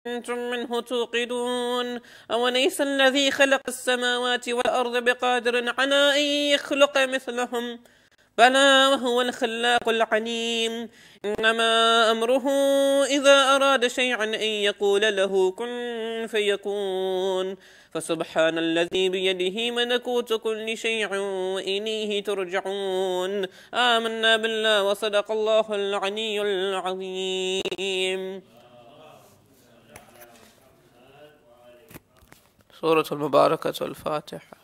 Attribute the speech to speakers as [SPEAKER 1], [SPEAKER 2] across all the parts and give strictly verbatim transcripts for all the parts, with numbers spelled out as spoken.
[SPEAKER 1] أنتم منه توقدون أوليس الذي خلق السماوات والأرض بقادر على أن يخلق مثلهم بلى وهو الخلاق العليم إنما أمره إذا أراد شيئا أن يقول له كن فيكون فسبحان الذي بيده ملكوت كل شيء وإليه ترجعون آمنا بالله وصدق الله العلي العظيم. سورة المباركة الفاتحة.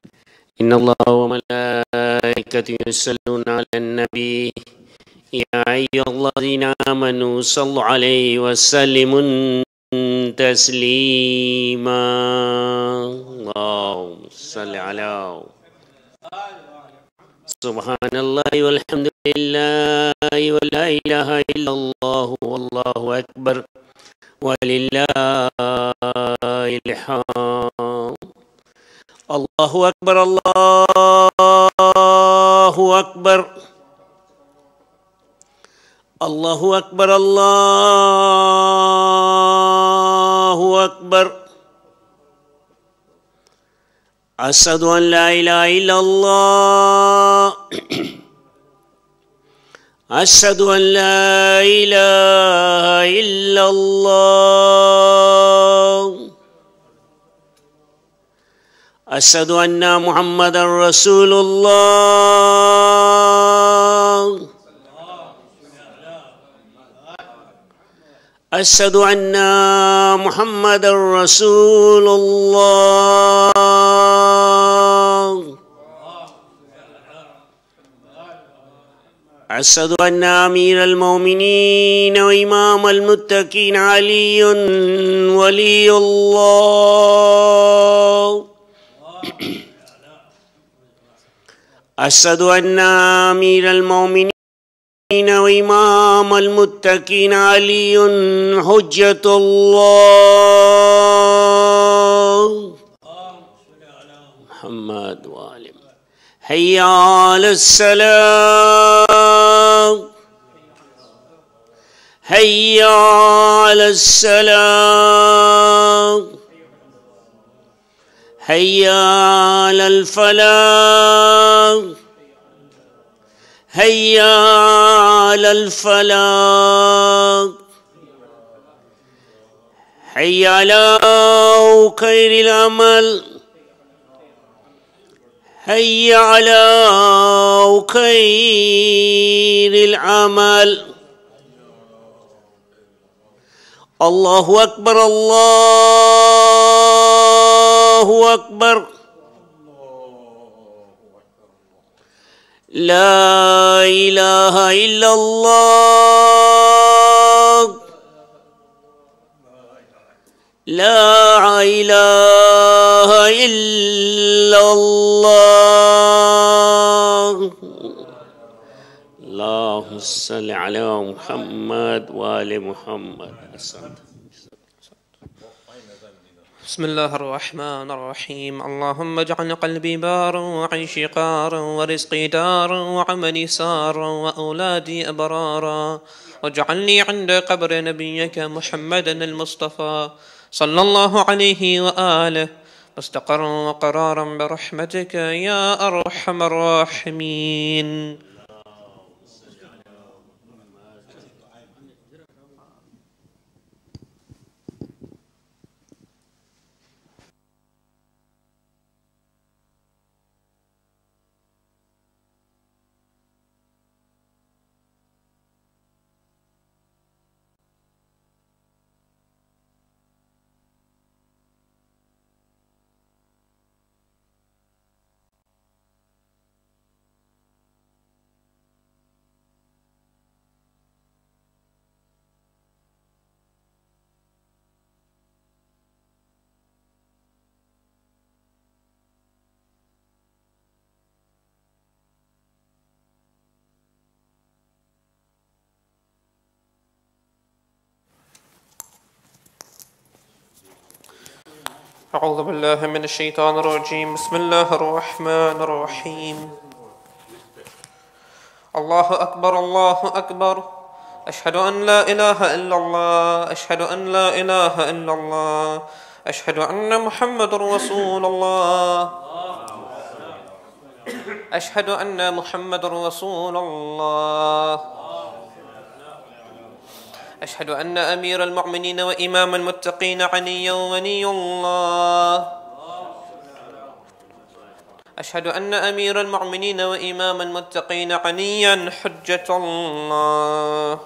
[SPEAKER 1] إن الله وملائكته يصلون على النبي يا
[SPEAKER 2] أيها الذين آمنوا صلوا عليه وسلموا تسليما. اللهم صل على سبحان الله والحمد لله ولا إله إلا الله والله أكبر ولله الحمد. الله أكبر الله أكبر الله أكبر الله أكبر. أشهد أن لا إله إلا الله أشهد أن لا إله إلا الله أشهد أن محمدا رسول الله أشهد أن محمدا رسول الله أشهد أن أمير المؤمنين وإمام المتقين علي ولي الله أشهد أن أمير المؤمنين وإمام المتقين علي حجة الله محمد وآله. حي على السلام حي على السلام حي على الفلاح حي على الفلاح حي على خير العمل حي على خير العمل. الله أكبر الله أكبر. لا إله إلا الله لا إله إلا الله. اللهم صل على محمد وآل محمد.
[SPEAKER 1] بسم الله الرحمن الرحيم. اللهم اجعل قلبي بارا وعيشي قارا ورزقي دارا وعملي سارا وأولادي أبرارا، واجعلني عند قبر نبيك محمد المصطفى صلى الله عليه وآله مستقرا وقرارا برحمتك يا أرحم الراحمين. أعوذ بالله من الشيطان الرجيم. بسم الله الرحمن الرحيم. الله أكبر الله أكبر. أشهد أن لا إله إلا الله أشهد أن لا إله إلا الله أشهد أن محمد رسول الله أشهد أن محمد رسول الله أشهد أن أمير المؤمنين وإمام المتقين علي ولي الله أشهد أن أمير المؤمنين وإمام المتقين عليا حجة الله.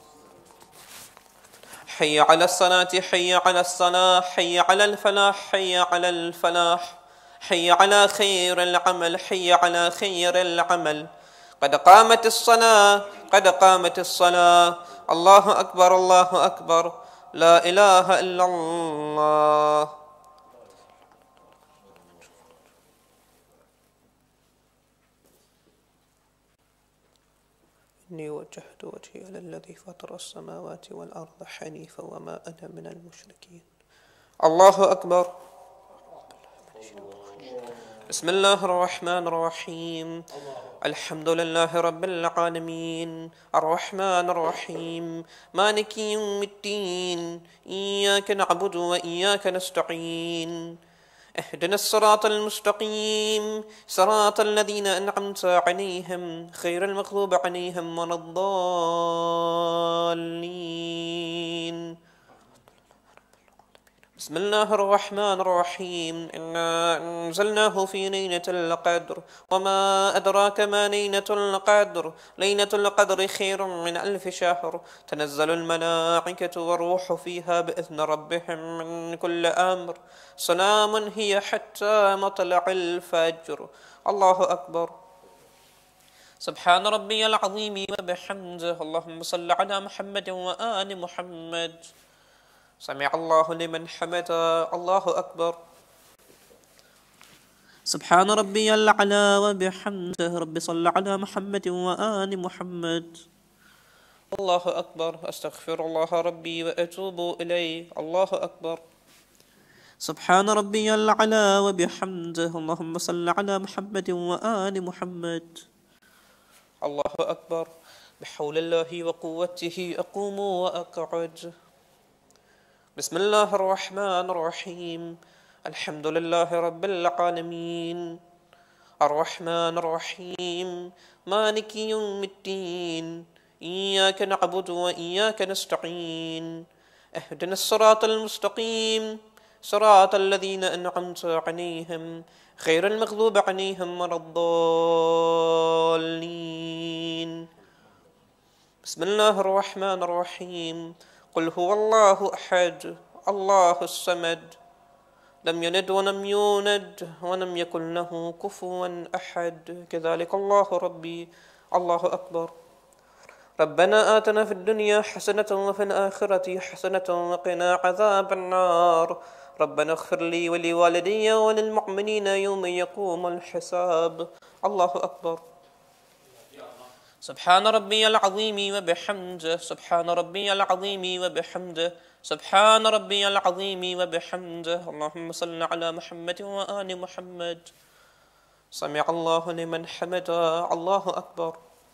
[SPEAKER 1] حي على الصلاة حي على الصلاة حي على الفلاح حي على الفلاح حي على خير العمل حي على خير العمل. قد قامت الصلاة قد قامت الصلاة الله أكبر الله أكبر لا إله إلا الله. إني وجهت وجهي للذي فطر السماوات والأرض حنيفا وما أنا من المشركين. الله أكبر. بسم الله الرحمن الرحيم. الحمد لله رب العالمين الرحمن الرحيم مالك يوم الدين إياك نعبد وإياك نستعين اهدنا الصراط المستقيم صراط الذين أنعمت عليهم غير المغضوب عليهم ولا الضالين. بسم الله الرحمن الرحيم إنا أنزلناه في ليلة القدر وما أدراك ما ليلة القدر ليلة القدر خير من ألف شهر تنزل الملائكة والروح فيها بإذن ربهم من كل أمر سلام هي حتى مطلع الفجر. الله أكبر. سبحان ربي العظيم وبحمده اللهم صل على محمد وآل محمد. سمع الله لمن حمده. الله أكبر. سبحان ربي الأعلى وبحمده رب صل على محمد وآل محمد. الله أكبر. أستغفر الله ربي وأتوب إليه. الله أكبر. سبحان ربي الأعلى وبحمده اللهم صل على محمد وآل محمد. الله أكبر. بحول الله وقوته أقوم وأقعد. بسم الله الرحمن الرحيم الحمد لله رب العالمين الرحمن الرحيم مالك يوم الدين إياك نعبد وإياك نستعين اهدنا الصراط المستقيم صراط الذين أنعمت عليهم غير المغضوب عليهم ولا الضالين. بسم الله الرحمن الرحيم قل هو الله أحد الله الصمد لم يلد ولم يولد ولم يكن له كفوا أحد كذلك الله ربي. الله أكبر. ربنا آتنا في الدنيا حسنة وفي الآخرة حسنة وقنا عذاب النار. ربنا اغفر لي ولوالدي وللمؤمنين يوم يقوم الحساب. الله أكبر. سبحان ربي العظيم وبحمده سبحان ربي العظيم وبحمده سبحان ربي العظيم وبحمده. اللهم صل على محمد وآل محمد. سمع الله لمن حمده. الله أكبر.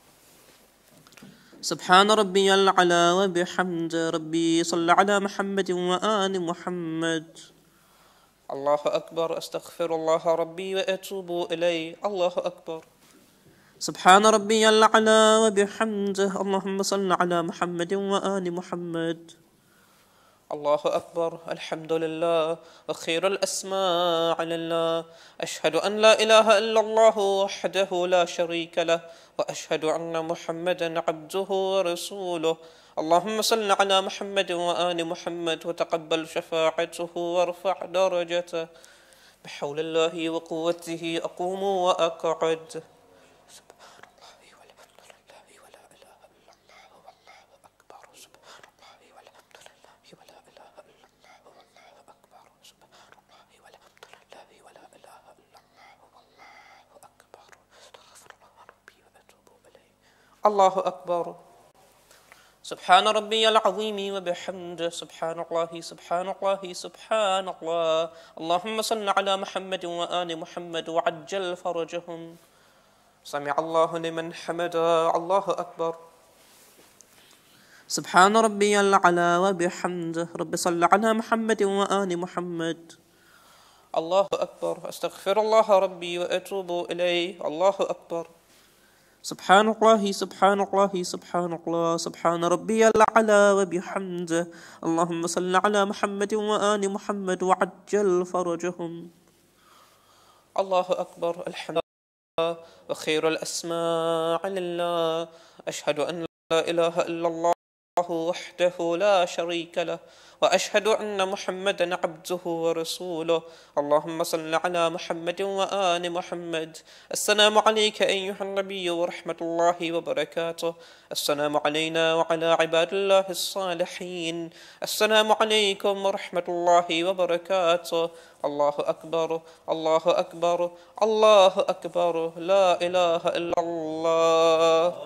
[SPEAKER 1] سبحان ربي الأعلى وبحمده ربي صل على محمد وآل محمد. الله أكبر. أستغفر الله ربي وأتوب إليه. الله أكبر. سبحان ربي الأعلى وبحمده اللهم صل على محمد وآل محمد. الله أكبر. الحمد لله وخير الأسماء لله. أشهد أن لا إله إلا الله وحده لا شريك له وأشهد أن محمدا عبده ورسوله. اللهم صل على محمد وآل محمد وتقبل شفاعته وارفع درجته. بحول الله وقوته أقوم وأقعد. الله أكبر. سبحان ربي العظيم وبحمده سبحان الله سبحان الله سبحان الله. اللهم صل على محمد وآل محمد وعجل فرجهم. سمع الله لمن حمده. الله أكبر. سبحان ربي الأعلى وبحمده رب صل على محمد وآل محمد. الله أكبر. أستغفر الله ربي وأتوب إليه. الله أكبر. سبحان الله سبحان الله سبحان الله سبحان ربي الأعلى وبحمده. اللهم صل على محمد وآل محمد وعجل فرجهم. الله أكبر. الحمد لله وخير الأسماء لله. أشهد أن لا إله إلا الله وحده لا شريك له وأشهد أن محمدا عبده ورسوله. اللهم صل على محمد وآل محمد. السلام عليك أيها النبي ورحمة الله وبركاته. السلام علينا وعلى عباد الله الصالحين. السلام عليكم ورحمة الله وبركاته. الله أكبر الله أكبر الله أكبر لا إله إلا الله.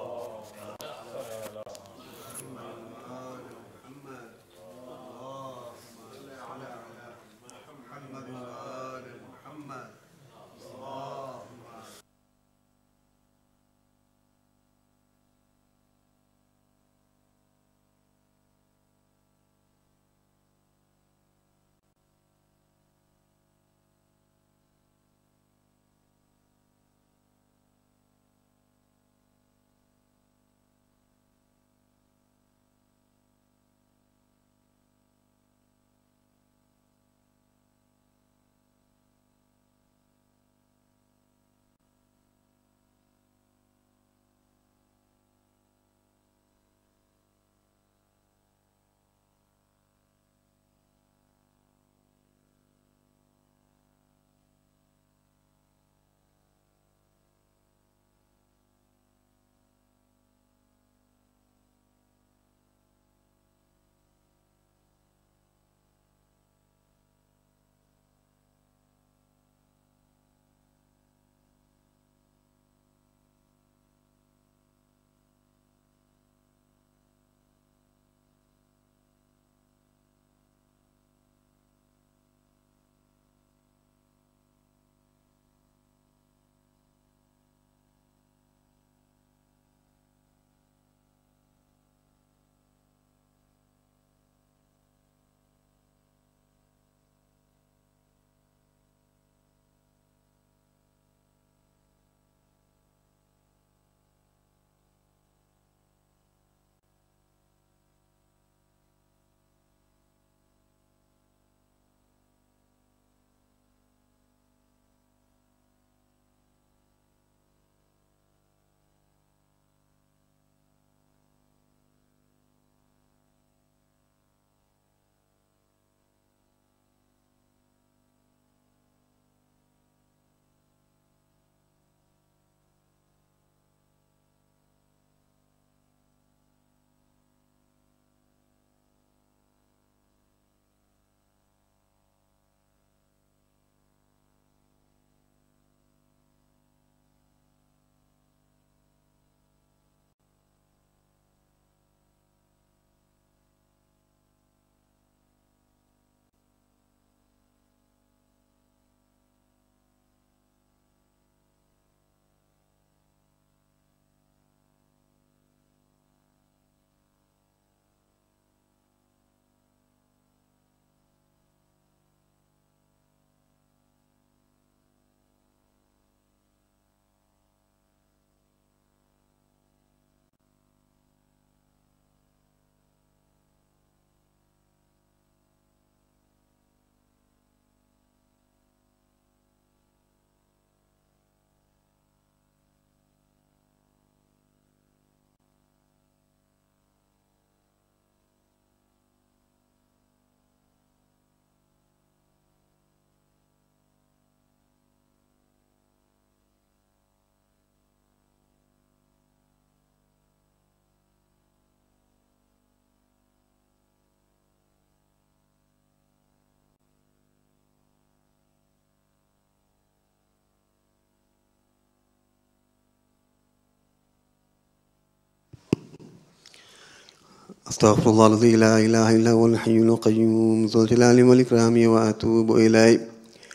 [SPEAKER 3] أستغفر الله الذي لا إله إلا هو الحي القيوم ذو الجلال والإكرام وأتوب إليه.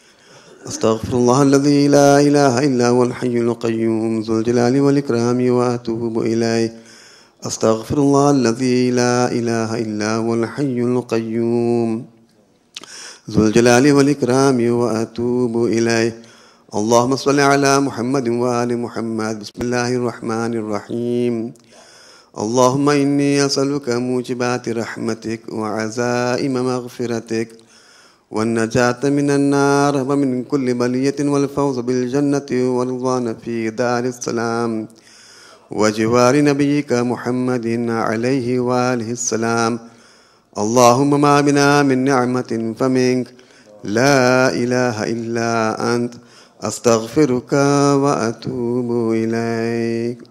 [SPEAKER 3] أستغفر الله الذي لا إله إلا هو الحي القيوم ذو الجلال والإكرام وأتوب إليه. أستغفر الله الذي لا إله إلا هو الحي القيوم ذو الجلال والإكرام وأتوب إليه. اللهم صل على محمد وآل محمد. بسم الله الرحمن الرحيم. اللهم إني أسألك موجبات رحمتك وعزائم مغفرتك والنجاة من النار ومن كل بلية والفوز بالجنة والرضوان في دار السلام وجوار نبيك محمد عليه وآله السلام. اللهم ما بنا من نعمة فمنك، لا إله إلا أنت، أستغفرك وأتوب إليك.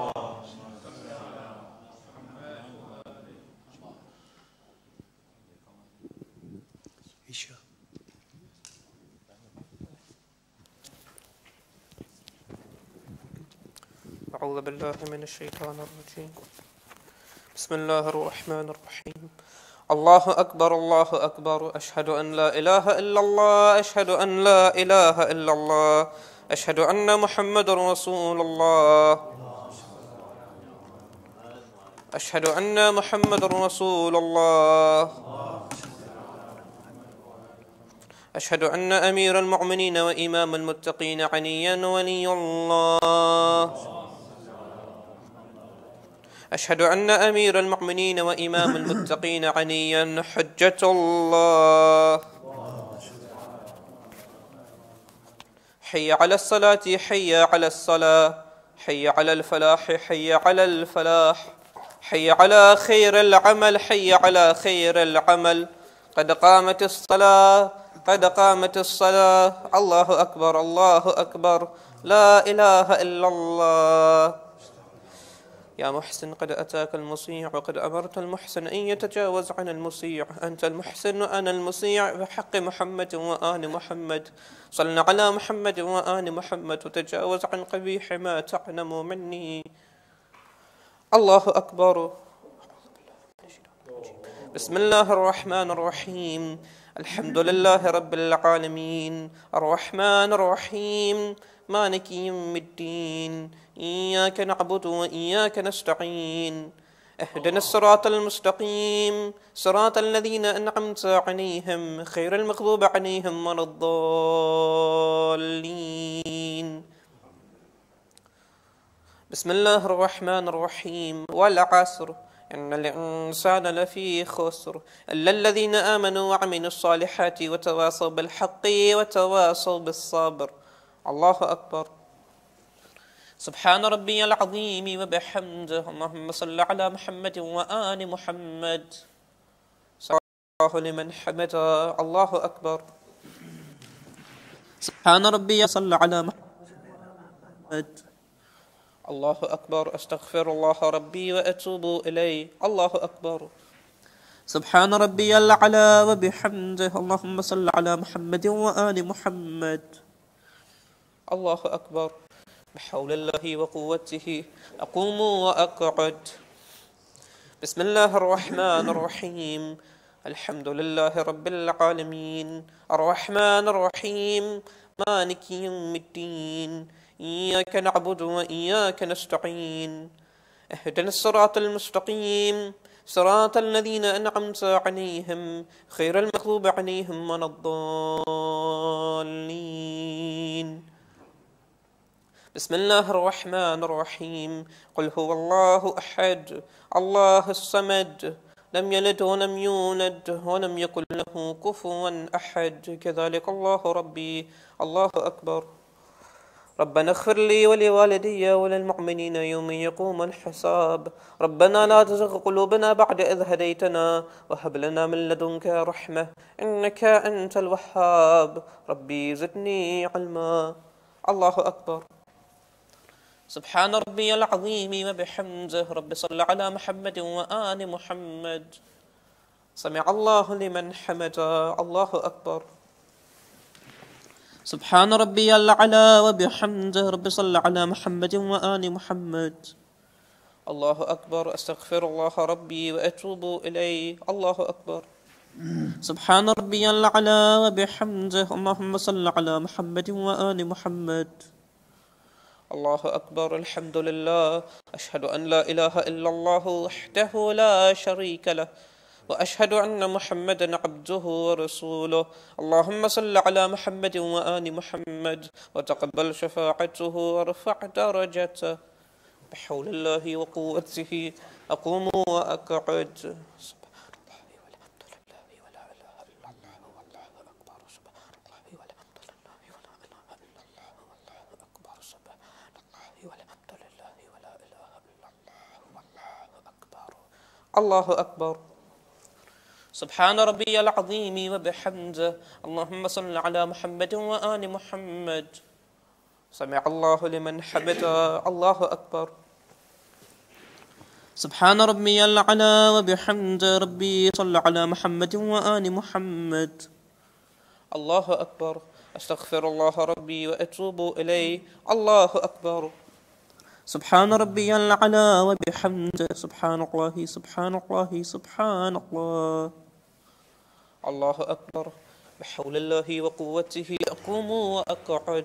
[SPEAKER 1] أعوذ بالله من الشيطان الرجيم. بسم الله الرحمن الرحيم. الله أكبر الله أكبر، أشهد أن لا إله إلا الله، أشهد أن لا إله إلا الله، أشهد أن محمد رسول الله، أشهد أن محمد رسول الله، أشهد أن أمير المؤمنين وإمام المتقين عليا ولي الله، أشهد أن أمير المؤمنين وإمام المتقين عليا حجة الله. حي على الصلاة، حي على الصلاة، حي على الفلاح، حي على الفلاح، حي على خير العمل، حي على خير العمل. قد قامت الصلاة، قد قامت الصلاة. الله أكبر الله أكبر، لا إله إلا الله. يا محسن قد أتاك المصيع، وقد أمرت المحسن أن يتجاوز عن المصيع. أنت المحسن وأنا المصيع، بحق محمد وآل محمد. صل على محمد وآل محمد، وتجاوز عن قبيح ما تعلم مني. الله أكبر. بسم الله الرحمن الرحيم. الحمد لله رب العالمين، الرحمن الرحيم، مالك يوم الدين. إياك نعبد وإياك نستعين. اهدنا الصراط المستقيم، صراط الذين أنعمت عليهم، غير المغضوب عليهم ولا الضالين. بسم الله الرحمن الرحيم. والعصر إن الإنسان لفي خسر إلا الذين آمنوا وعملوا الصالحات وتواصوا بالحق وتواصوا بالصبر. الله أكبر. سبحان ربي العظيم وبحمده. اللهم صل على محمد وآل محمد. صلى الله لمن حمده. الله أكبر. سبحان ربي صلى على محمد. الله أكبر. أستغفر الله ربي وأتوب إليه. الله أكبر. سبحان ربي الأعلى وبحمده. اللهم صل على محمد وآل محمد. الله أكبر. بحول الله وقوته أقوم وأقعد. بسم الله الرحمن الرحيم. الحمد لله رب العالمين، الرحمن الرحيم، مالك يوم الدين. إياك نعبد وإياك نستعين. اهدنا الصراط المستقيم، صراط الذين أنعمت عليهم، غير المغضوب عليهم ولا الضالين. بسم الله الرحمن الرحيم. قل هو الله أحد، الله الصمد، لم يلد ولم يولد ولم يكن له كفوا أحد. كذلك الله ربي. الله أكبر. ربنا اغفر لي ولوالدي وللمؤمنين يوم يقوم الحساب. ربنا لا تزغ قلوبنا بعد إذ هديتنا، وهب لنا من لدنك رحمة إنك أنت الوهاب. ربي زدني علما. الله أكبر. سبحان ربي العظيم وبحمده. رب صل على محمد وآل محمد. سمع الله لمن حمده. الله أكبر. سبحان ربي الأعلى وبحمده. رب صل على محمد وآل محمد. الله أكبر. أستغفر الله ربي وأتوب إليه. الله أكبر. سبحان ربي الأعلى وبحمده. اللهم صل على محمد وآل محمد. الله أكبر. الحمد لله. أشهد أن لا إله إلا الله وحده لا شريك له، وأشهد أن محمدا عبده ورسوله. اللهم صل على محمد وآل محمد، وتقبل شفاعته وارفع درجته. بحول الله وقوته أقوم وأقعد. Allahu Akbar. Subhana Rabbiyal Azim wa bihamdihi. Allahumma salli ala Muhammadin wa ali Muhammad. Sami'a Allahu liman hamida. Allahu Akbar. Subhana Rabbiyal Ala wa bihamdihi. Rabbi salli ala Muhammadin wa ali Muhammad. Allahu Akbar. Astaghfirullah Rabbi wa atubu ilayh. Allahu Akbar. Subhana Rabbiyal Ala wa bihamdihi. Subhanallahi, Subhanallahi, Subhanallah. Allahu Akbar. Bihawlillahi wa quwwatihi aqumu wa aq'ud.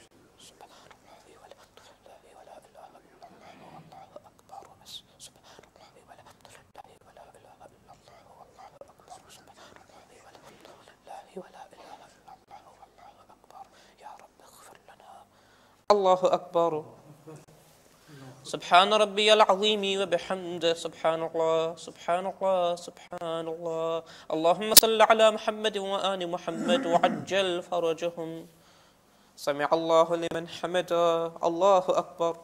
[SPEAKER 1] Allahu Akbar. Subhana Rabbiyal Azim wa bihamdihi. Subhanallah, Subhanallah, Subhanallah. Allahumma salli ala Muhammadin wa ali Muhammad wa ajjal farajahum. Sami'a Allahu liman hamida. Allahu Akbar.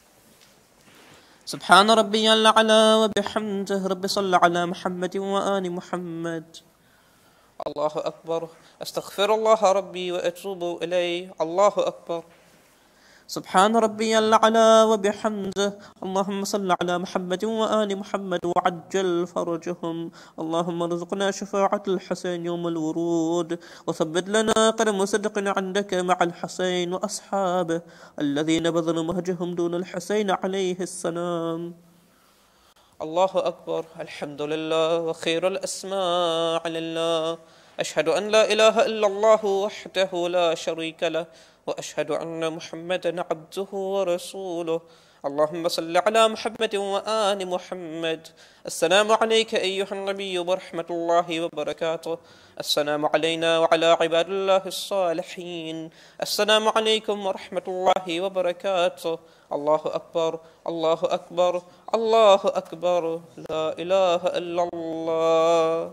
[SPEAKER 1] Subhana Rabbiyal Ala wa bihamdihi. Rabbi salli ala Muhammadin wa ali Muhammad. Allahu Akbar. Astaghfirullah Rabbi wa atubu ilayh. Allahu Akbar. سبحان ربي الأعلى وبحمده. اللهم صل على محمد وآل محمد وعجل فرجهم. اللهم ارزقنا شفاعة الحسين يوم الورود، وثبت لنا قدم صدق عندك مع الحسين وأصحابه الذين بذلوا مهجهم دون الحسين عليه السلام. الله أكبر. الحمد لله وخير الأسماء لله. أشهد أن لا إله إلا الله وحده لا شريك له، وأشهد أن محمدا عبده ورسوله. اللهم صل على محمد وآل محمد. السلام عليك أيها النبي ورحمة الله وبركاته. السلام علينا وعلى عباد الله الصالحين. السلام عليكم ورحمة الله وبركاته. الله أكبر، الله أكبر، الله أكبر. لا إله إلا الله.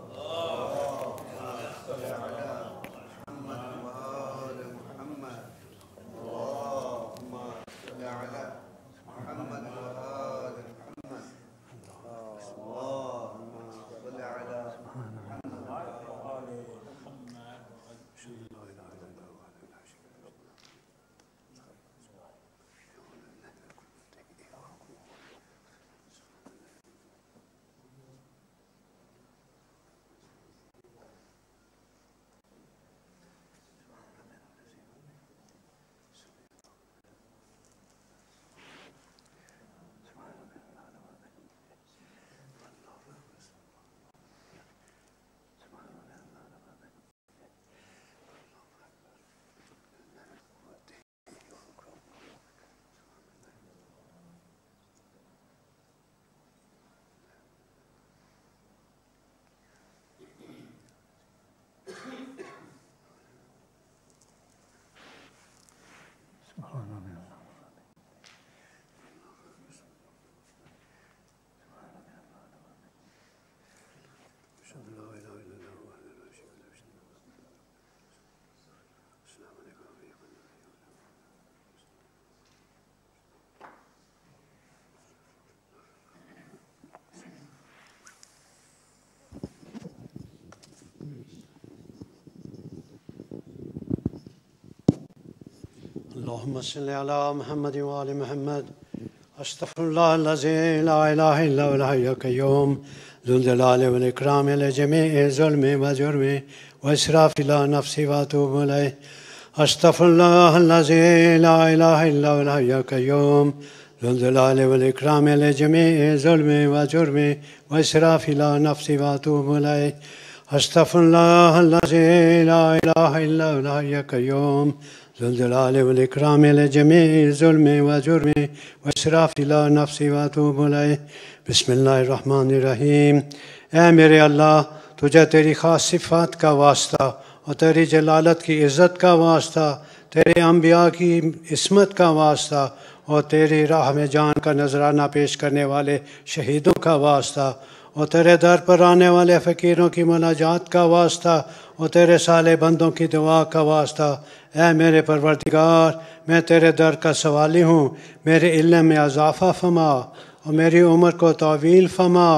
[SPEAKER 4] اللهم صل على محمد وآل محمد. أستغفر الله الذي لا إله إلا هو الحي القيوم ذو الجلال والإكرام لجميع ظلم وجرم وإسراف إلى نفسي وأتوب إليه. أستغفر الله الذي لا إله إلا هو الحي القيوم ذو الجلال والإكرام لجميع ظلم وجرم وإسراف إلى نفسي وأتوب إليه. أستغفر الله الذي لا إله إلا هو الحي القيوم ذو الجلال والإكرام لجميع ظلم وجرم وإسراف إلى نفسي وأتوب إليه. بسم الله الرحمن الرحيم. اے میرے اللہ، تجھے تیری خاص صفات کا واسطہ اور تیری جلالت کی عزت کا واسطہ، تیرے انبیاء کی عصمت کا واسطہ اور تیری راہ میں جان کا نذرانہ پیش کرنے والے شہیدوں کا واسطہ اور تیرے در پر آنے والے فقیروں کی مناجات کا واسطہ اور تیرے صالح بندوں کی دعا کا واسطہ، اے میرے پروردگار، میں تیرے در کا سوالی ہوں، میرے علم میں اضافہ فرما اور میری عمر کو طویل فرما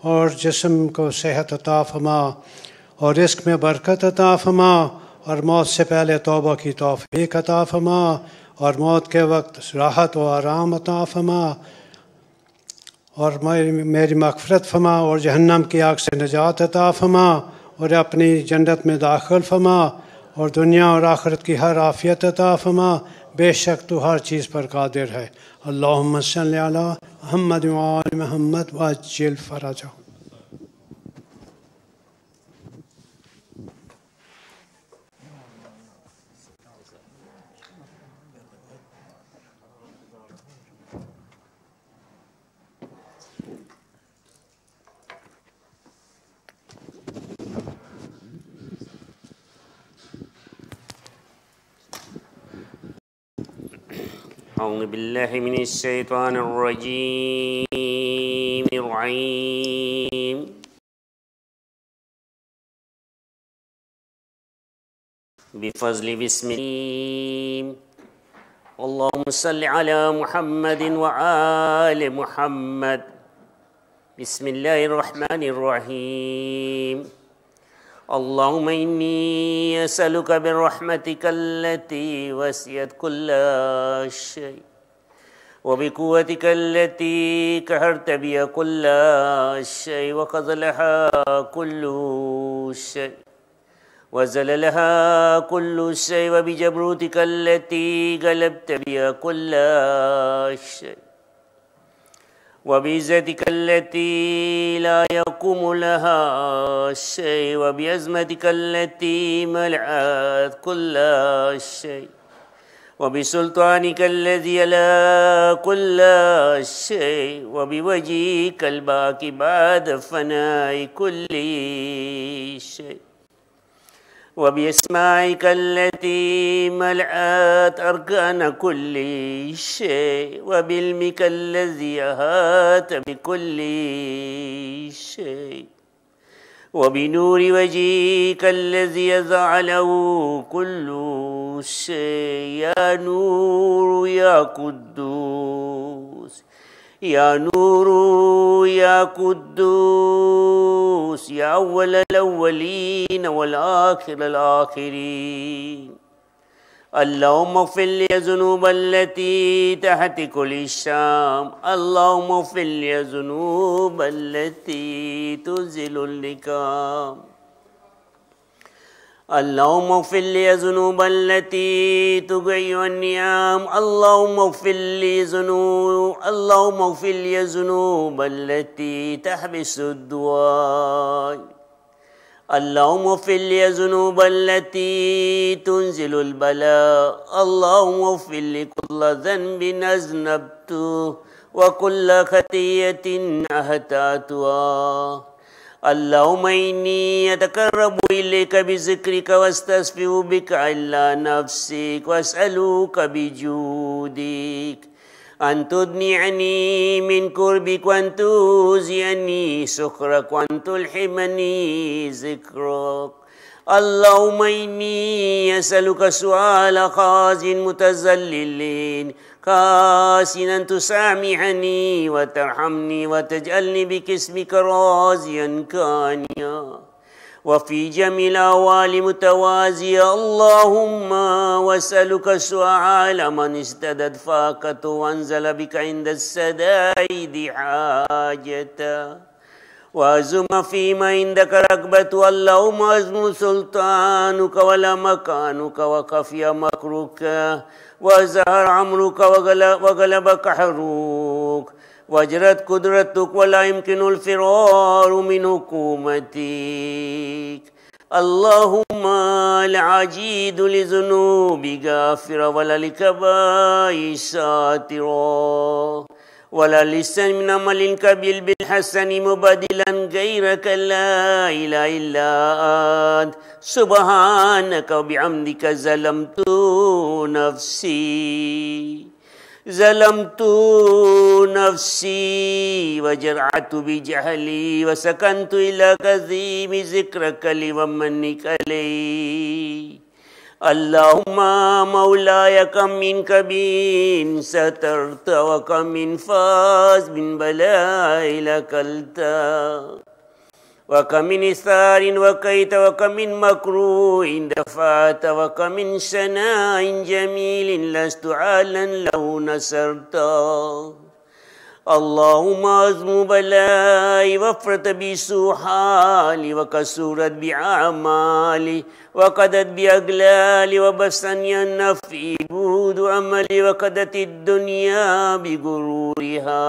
[SPEAKER 4] और जिस्म को सेहत अता फरमा और risk में बरकत अता फरमा और मौत से पहले तौबा की तौफीक अता फरमा और मौत के वक्त राहत व आराम अता फरमा और मेरी मग़फ़िरत फरमा और जहन्नम की आग से निजात अता फरमा और अपनी जन्नत में दाखिल फरमा और दुनिया और आखिरत की हर आफ़ियत अता फरमा। बेशक तू हर चीज़ पर कादिर है। अल्लाहुम्मा सल्लि अला मुहम्मद व आलि Muhammad वअज्जिल फ़रजहु।
[SPEAKER 2] أعوذ بالله من الشيطان الرجيم الرعيم بفضل بسم الله اللهم صل على محمد وآل محمد بسم الله الرحمن الرحيم اللهم إني أسألك برحمتك التي وسعت كل شيء وبقوتك التي قهرت بها كل شيء وخذلها كل شيء وزللها كل شيء وبجبروتك التي غلبت بها كل شيء وبعزتك التي لا يقوم لها شيء وبعظمتك التي ملأت كل شيء وبسلطانك الذي على كل شيء وبوجهك الباقي بعد فناء كل شيء وبأسمائك التي ملأت أركان كل شيء وبعلمك الذي أحاط بكل شيء وبنور وجهك الذي يضع له كل شيء يا نور يا قدوس يا نور يا قدوس يا أول الأولين والآخر الآخرين اللهم اغفر لي الذنوب التي تحت كل الشام اللهم اغفر لي الذنوب التي تنزل اللكام اللهم اغفر لي الذنوب التي تضيع النعم اللهم اغفر لي ذنوب اللهم اغفر لي الذنوب التي تحبس الدعاء اللهم اغفر لي الذنوب التي تنزل البلاء اللهم اغفر لي كل ذنب أذنبته وكل خطيئة أخطأتها اللهم إني أتقرب إليك بذكرك واستشفع بك على نفسك وأسألك بجودك أن تدنعني من قربك وأن توزعني شكرك وأن تلحمني ذكرك اللهم إني أسألك سؤال خاز متذللين قاسنا تسامحني وترحمني وتجعلني بكسمك راضيا كانيا وفي جميع الأحوال متوازيا اللهم واسألك سؤال من اشتدت فاقته وانزل بك عند السدائد حاجته وأزم فيما عندك رغبته اللهم أزم سلطانك ولا مكانك وخفي مكرك وظهر أمرك وغلب قهرك وجرت قدرتك ولا يمكن الفرار من حكومتك اللهم لا عجيد لذنوب غافر ولا لكبائر ساترا ولا لسان من عمل كبير بالحسن مبادلا غيرك لا إله إلا أنت سبحانك وبحمدك ظلمت نفسي ظلمت نفسي وجرعت بجهلي وسكنت إلى كظيم ذكرك لي ومنك علي اللهم مولاي كم من كبين سترت وكم من فاز من بلاء لكلت وكم من إثار وكيت وكم من مكروه دفعت وكم من شناء جميل لست عالا له نسرت اللهم أزم بلاي وفرت بسوحالي وكسرت بأعمالي وقدت بأقلالي وبسني النفي بود عملي وقدت الدنيا بغرورها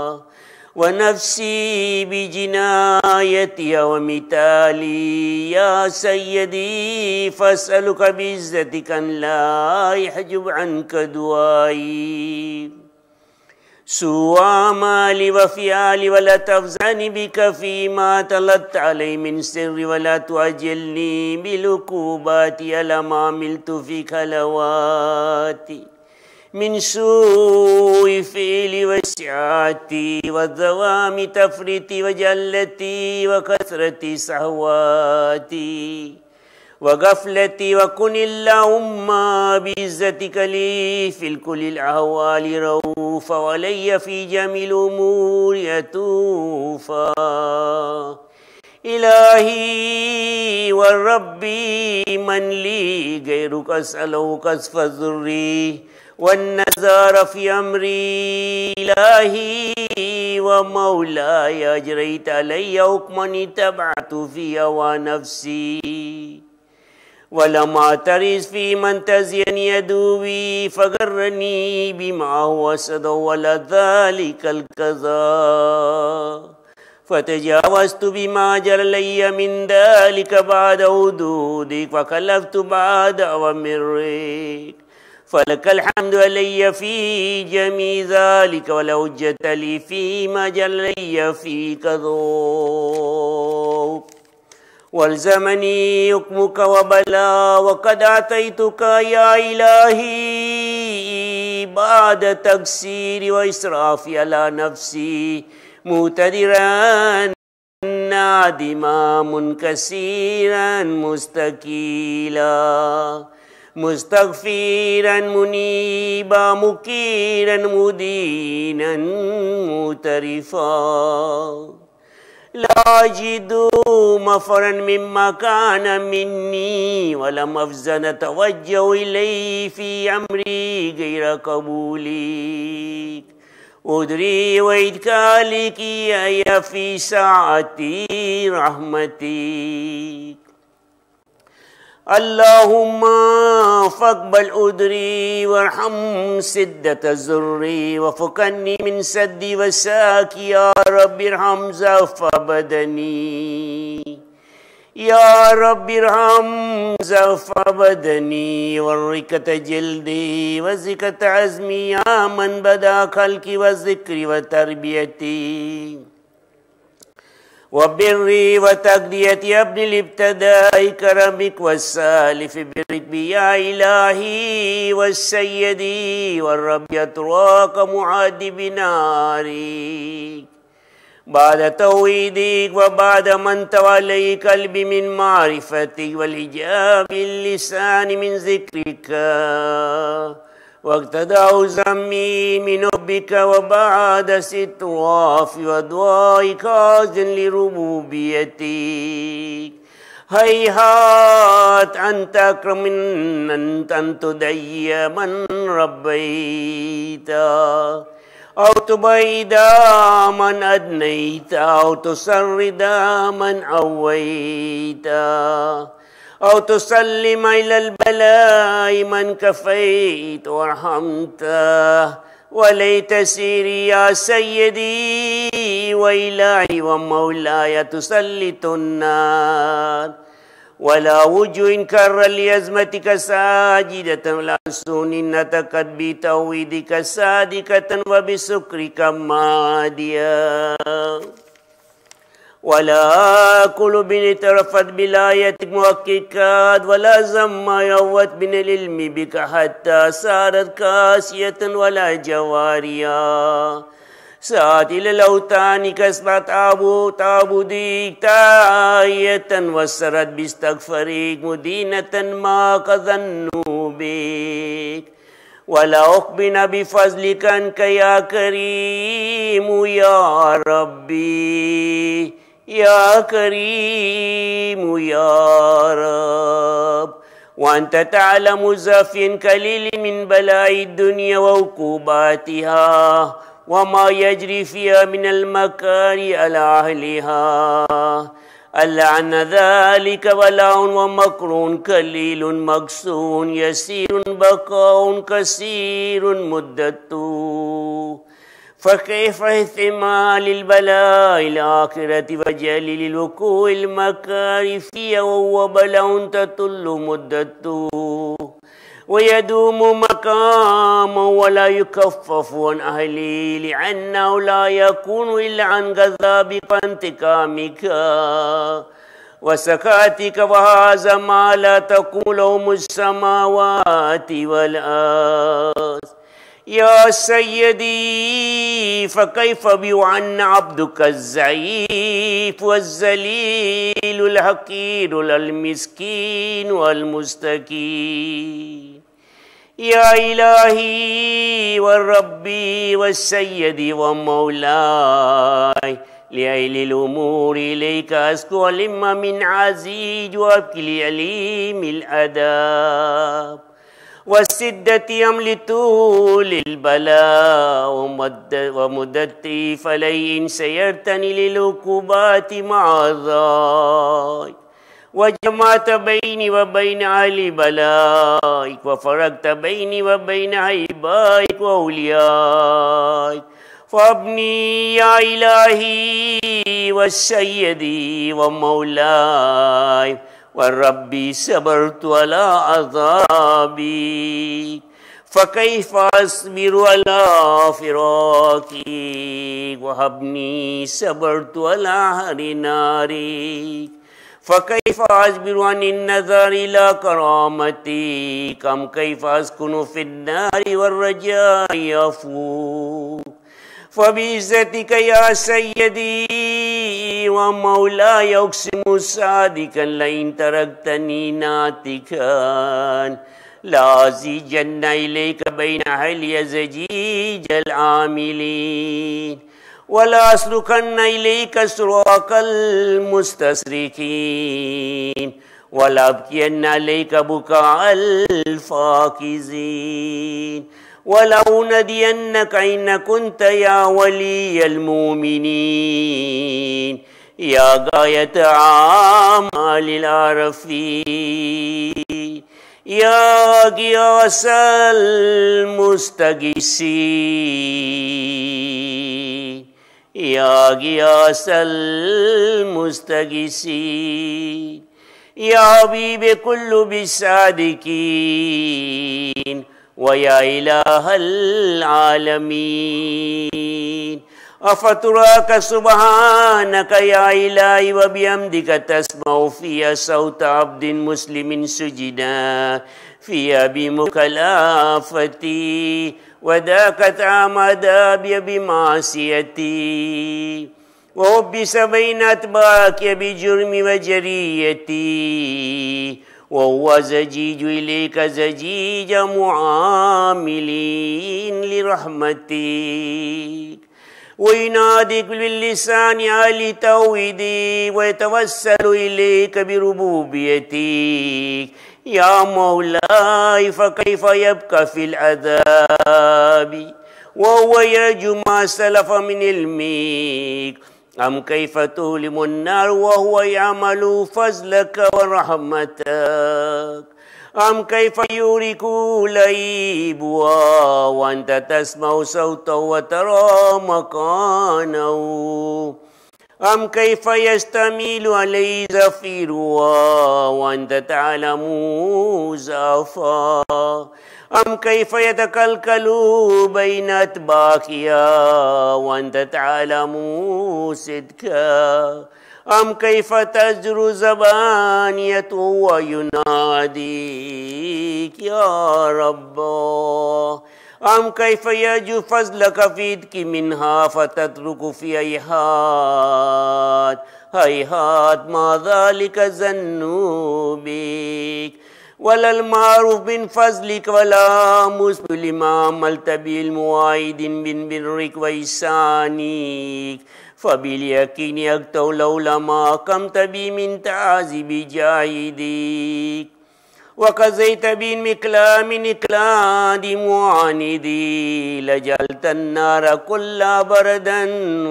[SPEAKER 2] ونفسي بجنايتها ومثالي يا سيدي فاسألك بعزتك أن لا يحجب عنك دعائي سوء أعمالي وفعالي ولا تفزعني بك فيما تلت علي من سر ولا تعجلني بالعقوبات على ما عملت في خلواتي من سوء فعلي وسعاتي والدوام تفريطي وجلتي وكثرة سهواتي وغفلتي وكن اللهم بعزتك لي في كل الأحوال رؤوفا ولي في جميع الأمور يتوفا إلهي والرب من لي غيرك أسأله كشف ذري والنزار في أمري إلهي ومولاي أجريت علي حكما اتبعت في هوى نفسي ولم أعترض في من تزين عدوي فغرني بما هو صدى ولا ذلك الكذا فتجاوزت بما جرى لي من ذلك بعد حدودك وخلفت بعد أوامرك فلك الحمد علي في جميع ذلك ولا حجة لي فيما جرى لي فيك ذوق والزمني حكمك وبلا وقد أعطيتك يا إلهي بعد تقصيري وإسرافي على نفسي مقتدرا نادما منكسرا مستكيلا مستغفرا منيبا مكيرا مدينا مترفا لا أجد مفرا مما كان مني ولم أفزن أتوجه إليه في أمري غير قبولك أدري وإدخالك يا في ساعتي رحمتك اللهم فاقبل أدري وارحم سدة زري وفكني من سدي وساكي يا رب ارحم زف بدني يا رب ارحم زف بدني وركة جلدي وزكة عزمي يا من بدا خلقي والذكر وتربيتي وبري وتقدية ابن الابتداء كرمك والسالف برك يا إلهي والسيدي والرب يتراك معاد بنارك بعد توحيدك وبعد من تولي قلبي من معرفتك والإجاب اللسان من ذكرك واقتدى زمي من حبك وبعد ستواف ودعائك أذن لربوبيتك هيهات أنت أكرم من أن تدعي من ربيت أو تبيد من أدنيت أو تسرد من أويت أو تسلم إلى البلاء من كفيت وارحمته وليت سيري يا سيدي وإلهي ومولاي تسلط النار ولا وجه كر ليزمتك ساجدة ولا سون نتقت بتوحيدك صادقة وبسكرك ماديا ولا قلوب اعترفت بلايتك محققات ولا زم يوت من العلم بك حتى صارت كاسية ولا جواريا سات إلى الأوثان كسبت أبو تعبديك تاية وسرت باستغفريك مدينة ما كظنوا بك ولا أقبن بفضلك أنك يا كريم يا ربي يا كريم يا رب وأنت تعلم زافي قليل من بلاء الدنيا وعقوباتها وما يجري فيها من المكار على أهلها ألا عن ذلك بلاء ومكر قليل مقسون يسير بقاء كثير مدته فكيف احتمال البلاء الآخرة وجليل الوقوع المكار فيها وهو بلاء تطل مدته ويدوم مقاما ولا يكفف عن أهله لأنه لا يكون إلا عن غضبك وانتقامك وسكاتك وهذا ما لا تقولهم السماوات والأرض يا سيدي فكيف بيعن عبدك الضعيف والذليل الحقير المسكين والمستكين يا إلهي والربي والسيد ومولاي لأهل الأمور إليك أسكو لما من عزيز وأبكي لعليم الأداب والسدة يملي طول البلاء ومدتي فلئن سيرتني للعقوبات مع ذاك وجمعت بيني وبين أهل بلائك وفرقت بيني وبين عبادك وأوليائك فابني يا إلهي والسيدي ومولاي والربي صبرت على عذابي فكيف أصبر على فراقي وهبني صبرت على حر ناري فكيف أصبر عن النظر إلى كرامتي كم كيف أسكن في النار والرجاء يفوق فبعزتك يا سيدي ومولاي أقسم صادقا لئن تركتني ناتكا لأزيجن إليك بين أهل زجيج العاملين ولا أسلكن إليك سراق المستسركين ولا أبكين عليك بكاء الفاكزين ولو ندينك إن كنت يا ولي المؤمنين يا غاية عمال العارفين يا غياث المستغيثين يا غياث المستغيثين يا حبيب كل بالصادقين ويا إله العالمين أفتراك سبحانك يا إلهي وبحمدك تسمع فيها صوت عبد مسلم سجدا فيها بمخلافتي وذاك تعمد بمعصيتي ووبس بين أتباعك بجرم وجريتي وهو زجيج إليك زجيج معاملين لرحمتك ويناديك باللسان على توحيدي ويتوسل إليك بربوبيتك يا مولاي فكيف يبقى في العذاب وهو يرجو ما سلف من علمك أم كيف تؤلم النار وهو يعمل فضلك ورحمتك أم كيف يورك ليبها وأنت تسمع صوته وترى مكانه أم كيف يستميل عليه زفيرها وأنت تعلم زافا أم كيف يتكلكل بين أتباعها وأنت تعلم صدقا أم كيف تزر زبانيته ويناديك يا رب أم كيف يرجو فضلك فيدك منها فتترك في هيهات هيهات ما ذلك ذنوبك ولا المعروف من فضلك ولا مسلم لما عملت بالمواعيد من برك وإحسانك فباليقين يقتل لولا ما قمت بي من تعذيب جاهديك وقضيت بالمكلام إكلاد معاندي لجلت النار كلها بردا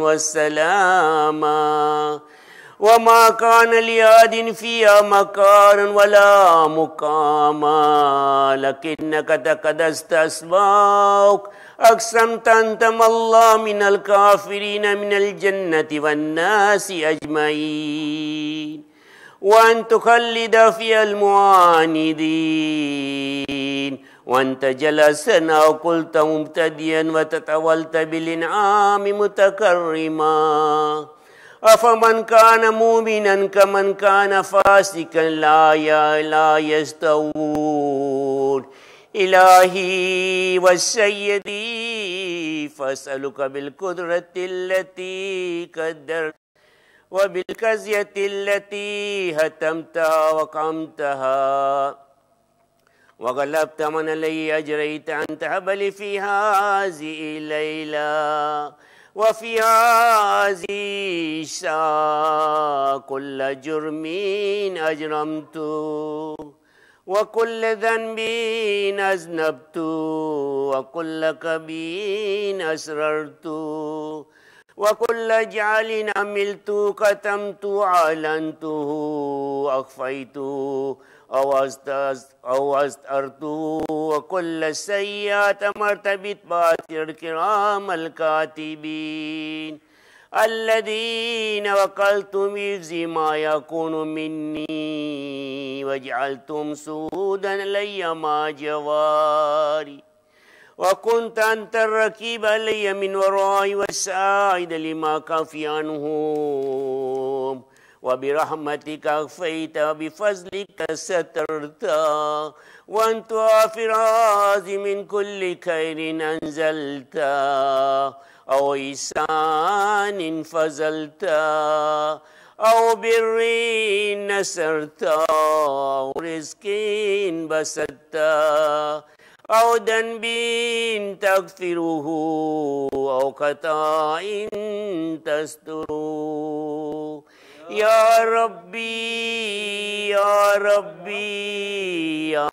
[SPEAKER 2] والسلاما وما كان لأحد فيها مكار ولا مقاما لكنك تقدست أسماؤك أقسمت أنت الله من الكافرين من الجنة والناس أجمعين وأن تخلد في المعاندين وأنت جلسنا وقلت مبتديا وتطولت بالإنعام متكرما أفمن كان مؤمنا كمن كان فاسقا لا لا يستوون إلهي والسيدي فأسألك بالقدرة التي قدرت وبالكزية التي هتمتها وقمتها وغلبت من لي أجريت أن تهب لي في هذه الليلة وفي هذه الساعة كل جرم أجرمت وكل ذنب أذنبت وكل كبير أسررت وكل جعل عملت كتمت علنته أخفيت أو أسترت وكل سيئات أمرت بإتباعة الكرام الكاتبين الذين وكلتم بحفظ ما يكون مني وجعلتم سودا لي مع جواري وكنت أنت الركيب علي من ورائي والساعد لما كفي عنهم وبرحمتك أخفيت وبفضلك سترت وأنت غافر من كل خير أنزلت أو إحسان فزلت أو بر نسرت أو رزق بسطت أو ذنب تغفره أو خطأ تستره يا ربي يا ربي يا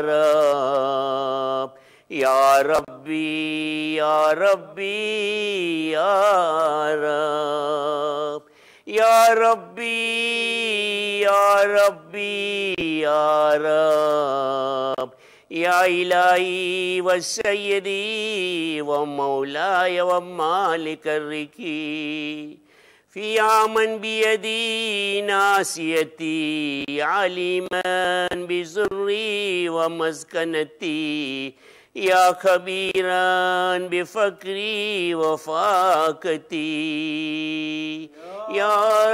[SPEAKER 2] رب يا ربي يا ربي يا رب يا ربي يا ربي يا رب يا إلهي والسيدي ومولاي ومالك الركي في من بيدي ناسيتي عليما بزري ومسكنتي يا خبيرا بفقري وفاقتي يا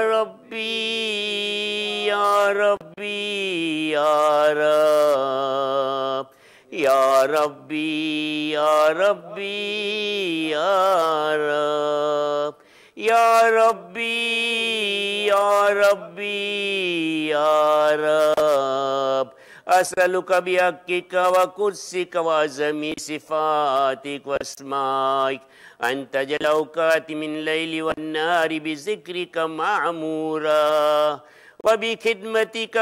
[SPEAKER 2] ربي يا ربي يا رب يا ربي يا ربي يا رب يا ربي يا ربي يا رب أسألك بحقك وقدسك وعظم صفاتك واسمائك أن تجعل أوقاتي من الليل والنهار بذكرك معمورا وبخدمتك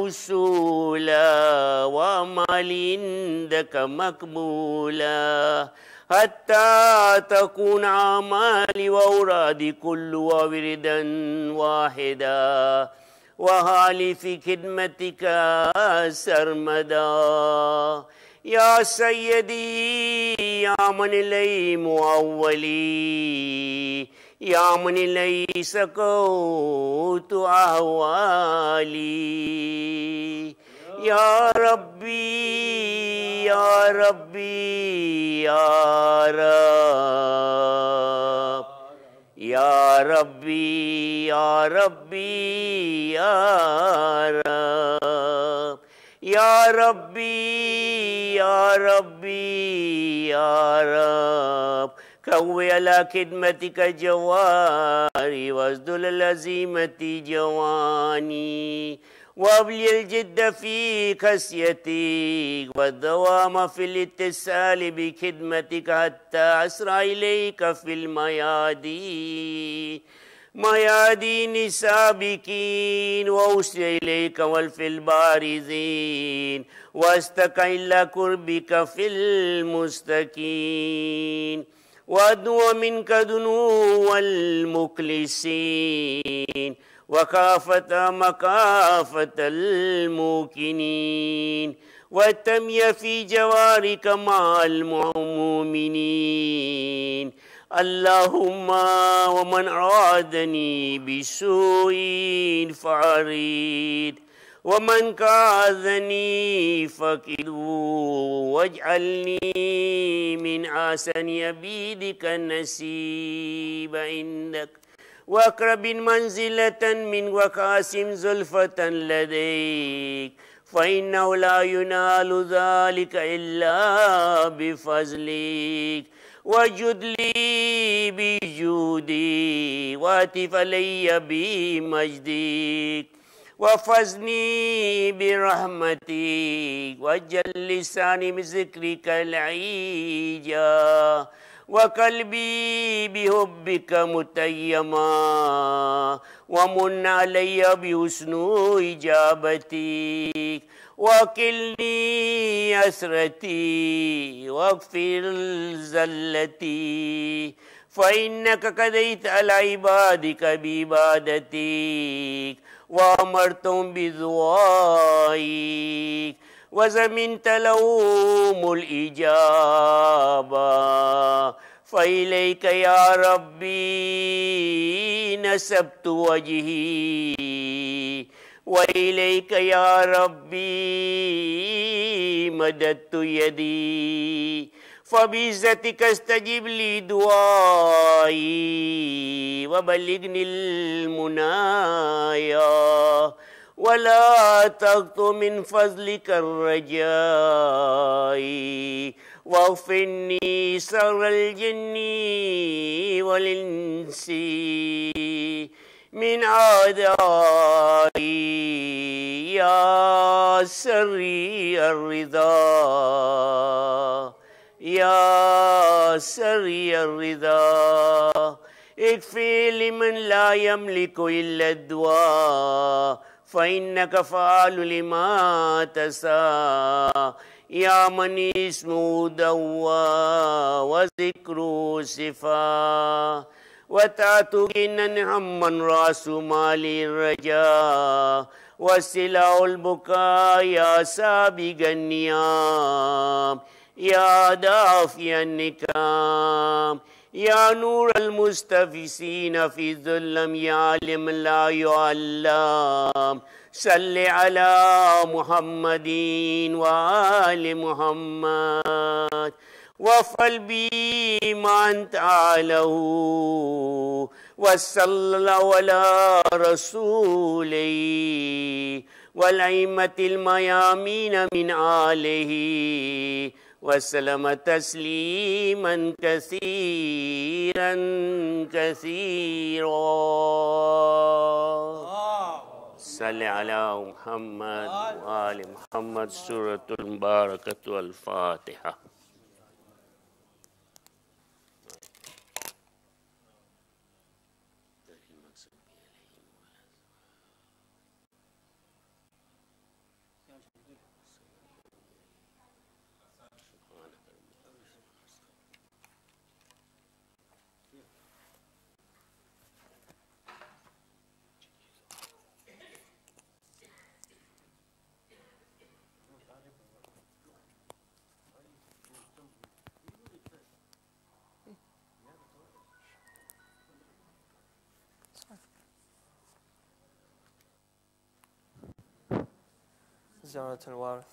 [SPEAKER 2] موصولا وأعمالي عندك مقبولا حتى تكون أعمالي وأورادي كلها وردا واحدا وحالي في خدمتك سرمدا يا سيدي يا من إليه مؤولي يا من إليه سكوت أهوالي يا ربي يا ربي يا رب يا ربي يا ربي يا رب يا ربي يا ربي يا رب كوي على خدمتك جواري واسدل العزيمة جواني وابلي الجد في خشيتك والدوام في الاتصال بخدمتك حتى أسرع إليك في الميادين ميادين سابقين وأوصل إليك والفي البارزين واستقع إلى قربك في المستكين وأدنو منك دنو المخلصين وكافة مكافة الموقنين والتمي في جوارك مع المؤمنين اللهم ومن أرادني بسوء فعريد ومن كاذني فكده واجعلني من أحسن عبيدك النسيب عندك وأقرب منزلة من وقاسم زلفة لديك فإنه لا ينال ذلك إلا بفضلك وجد لي بجودي واتف علي بمجدك وفزني برحمتك واجعل لساني بذكرك العيجا وقلبي بحبك متيما ومن علي بحسن إجابتك وكلني أسرتي واغفر زلتي فإنك قضيت على عبادك بعبادتك وأمرتم بدعائك وزمنت لهم الإجابة فإليك يا ربي نسبت وجهي وإليك يا ربي مددت يدي فبعزتك استجب لي دعائي وبلغني المنايا ولا تقط من فضلك الرجاء واغفرني شر الجن والإنس من أعدائي يا سري الرضا يا سري الرضا اكفي لمن لا يملك إلا الدعاء فإنك فعال لما تشاء يا من اسمه دوا وذكره صفا وتعتقنا هما رأس مال الرجاء وسلاح البكاء يا سابق النيام يا دافي النكام يا نور المستفسين في الظلم يا عالم لا يعلم صل على محمد وآل محمد وافعل بي ما أنت أعله وصلى الله على رسوله والأئمة الميامين من آله وسلم تسليما كثيرا كثيرا صل على محمد وآل محمد سورة المباركة والفاتحة.
[SPEAKER 5] زيارة الوارث.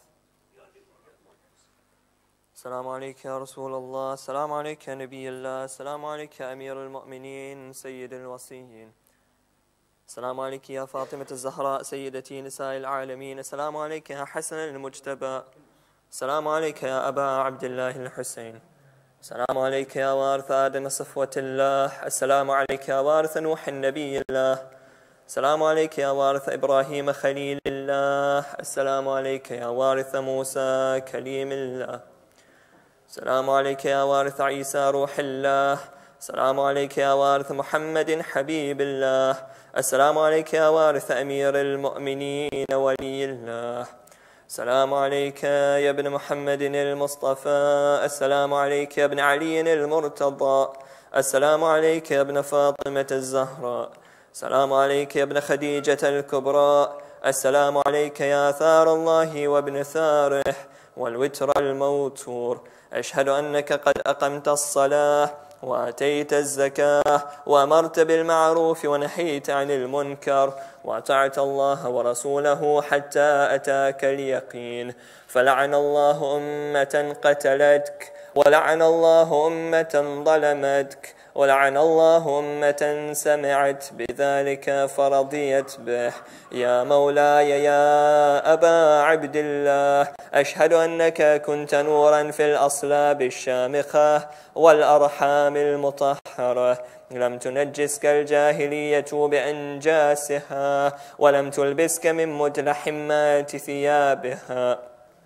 [SPEAKER 5] السلام عليك يا رسول الله، السلام عليك يا نبي الله، السلام عليك يا أمير المؤمنين سيد الوصيين، السلام عليك يا فاطمة الزهراء سيدتي نساء العالمين. السلام عليك يا حسن المجتبى. السلام عليك يا أبا عبد الله الحسين. السلام عليك يا وارث آدم صفوة الله. السلام عليك يا وارث نوح النبي الله. السلام عليك يا وارث إبراهيم خليل الله. السلام عليك يا وارث موسى كليم الله. السلام عليك يا وارث عيسى روح الله. السلام عليك يا وارث محمد حبيب الله. السلام عليك يا وارث أمير المؤمنين ولي الله. السلام عليك يا ابن محمد المصطفى. السلام عليك يا ابن علي المرتضى. السلام عليك يا ابن فاطمة الزهراء. السلام عليك يا ابن خديجة الكبرى. السلام عليك يا ثار الله وابن ثاره والوتر الموتور. أشهد أنك قد أقمت الصلاة وآتيت الزكاة وأمرت بالمعروف ونهيت عن المنكر وأطعت الله ورسوله حتى أتاك اليقين. فلعن الله أمة قتلتك، ولعن الله أمة ظلمتك، ولعن الله أمة سمعت بذلك فرضيت به. يا مولاي يا أبا عبد الله، أشهد أنك كنت نورا في الأصلاب الشامخة والأرحام المطهرة، لم تنجسك الجاهلية بأنجاسها، ولم تلبسك من متلحمات ثيابها.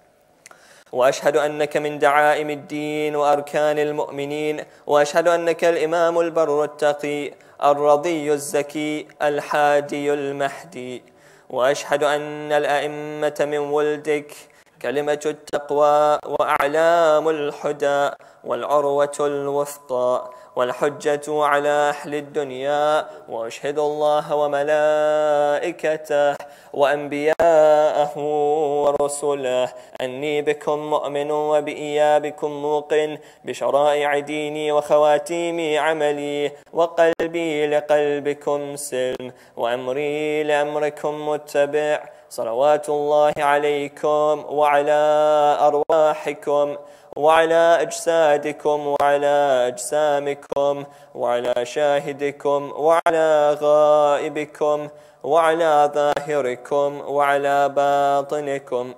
[SPEAKER 5] وأشهد أنك من دعائم الدين وأركان المؤمنين، وأشهد أنك الإمام البر التقي الرضي الزكي الحادي المهدي، وأشهد أن الأئمة من ولدك كلمة التقوى وأعلام الحدى والعروة الوثقى والحجة على أهل الدنيا. وأشهد الله وملائكته وأنبياءه ورسله أني بكم مؤمن وبإيابكم موقن، بشرائع ديني وخواتيم عملي، وقلبي لقلبكم سلم، وأمري لأمركم متبع. صلوات الله عليكم وعلى أرواحكم وعلى أجسادكم وعلى أجسامكم وعلى شاهدكم وعلى غائبكم وعلى ظاهركم وعلى باطنكم.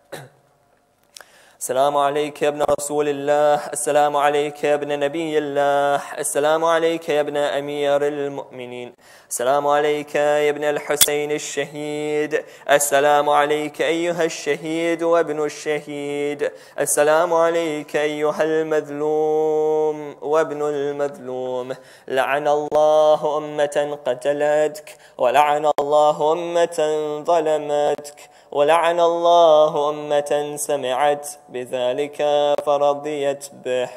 [SPEAKER 5] السلام عليك يا ابن رسول الله. السلام عليك يا ابن نبي الله. السلام عليك يا ابن أمير المؤمنين. السلام عليك يا ابن الحسين الشهيد. السلام عليك أيها الشهيد وابن الشهيد. السلام عليك أيها المذلوم وابن المذلوم. لعن الله أمة قتلتك، ولعن الله أمة ظلمتك، ولعن الله أمة سمعت بذلك فرضيت به.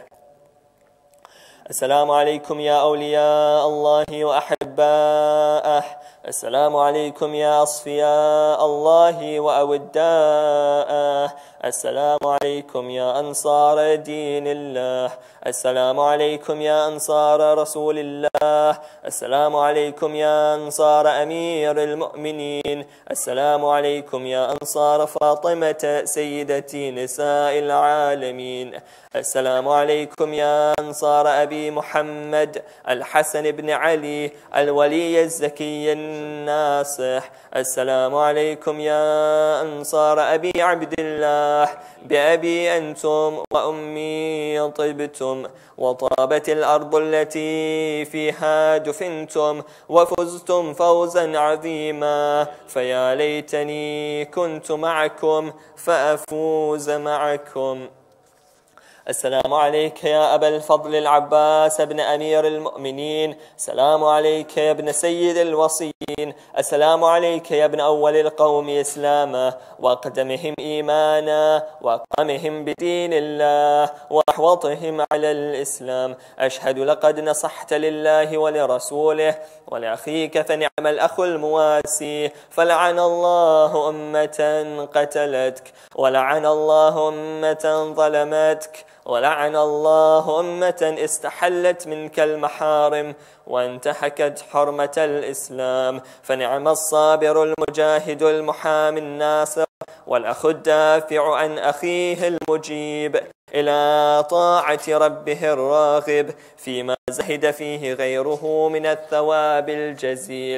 [SPEAKER 5] السلام عليكم يا أولياء الله وأحباءه. السلام عليكم يا أصفياء الله وأوداءه. السلام عليكم يا أنصار دين الله. السلام عليكم يا أنصار رسول الله. السلام عليكم يا أنصار أمير المؤمنين. السلام عليكم يا أنصار فاطمة سيدتي نساء العالمين. السلام عليكم يا أنصار أبي محمد الحسن بن علي الولي الزكي الناصح. السلام عليكم يا أنصار أبي عبد الله. بأبي أنتم وأمي طبتم، وطابت الأرض التي فيها دفنتم، وفزتم فوزا عظيما. فيا ليتني كنت معكم فأفوز معكم. السلام عليك يا أبا الفضل العباس ابن أمير المؤمنين. السلام عليك يا ابن سيد الوصيين. السلام عليك يا ابن أول القوم إسلاما، وأقدمهم إيمانا، وأقامهم بدين الله، وأحوطهم على الإسلام. أشهد لقد نصحت لله ولرسوله ولأخيك فنعم الأخ المواسي. فلعن الله أمة قتلتك، ولعن الله أمة ظلمتك، ولعن الله أمة استحلت منك المحارم وانتهكت حرمة الإسلام. فنعم الصابر المجاهد المحامي الناصر، والأخ الدافع عن أخيه المجيب إلى طاعة ربه الراغب فيما زهد فيه غيره من الثواب الجزيل.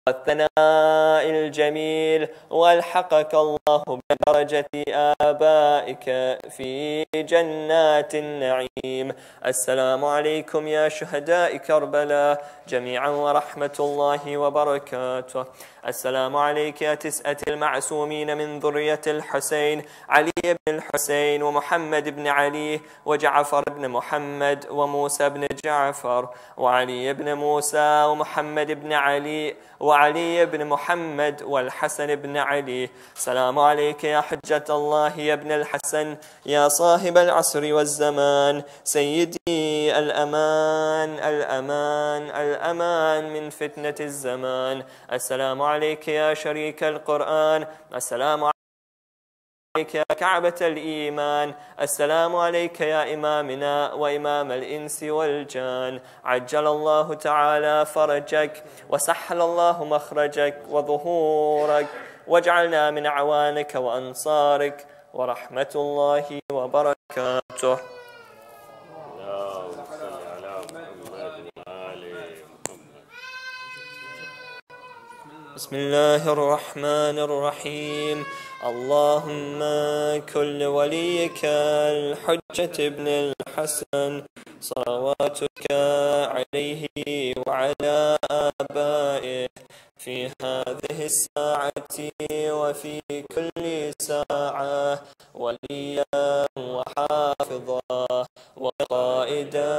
[SPEAKER 5] والثناء الجميل، والحقك الله بدرجة آبائك في جنات النعيم. السلام عليكم يا شهداء كربلاء جميعا ورحمة الله وبركاته. السلام عليك يا تسعة المعصومين من ذرية الحسين، علي بن الحسين ومحمد بن علي وجعفر بن محمد وموسى بن جعفر وعلي بن موسى ومحمد بن علي وعلي بن محمد والحسن بن علي. سلام عليك يا حجة الله يا ابن الحسن، يا صاحب العصر والزمان، سيدي الأمان الأمان الأمان من فتنة الزمان. السلام عليك يا شريك القرآن، السلام عليك يا كعبة الإيمان، السلام عليك يا إمامنا وإمام الإنس والجان. عجل الله تعالى فرجك وسحل الله مخرجك وظهورك، واجعلنا من أعوانك وأنصارك، ورحمة الله وبركاته. بسم الله الرحمن الرحيم. اللهم كن وليك الحجة ابن الحسن صلواتك عليه وعلى آبائه في هذه الساعة وفي كل ساعة وليا وحافظا وقائدا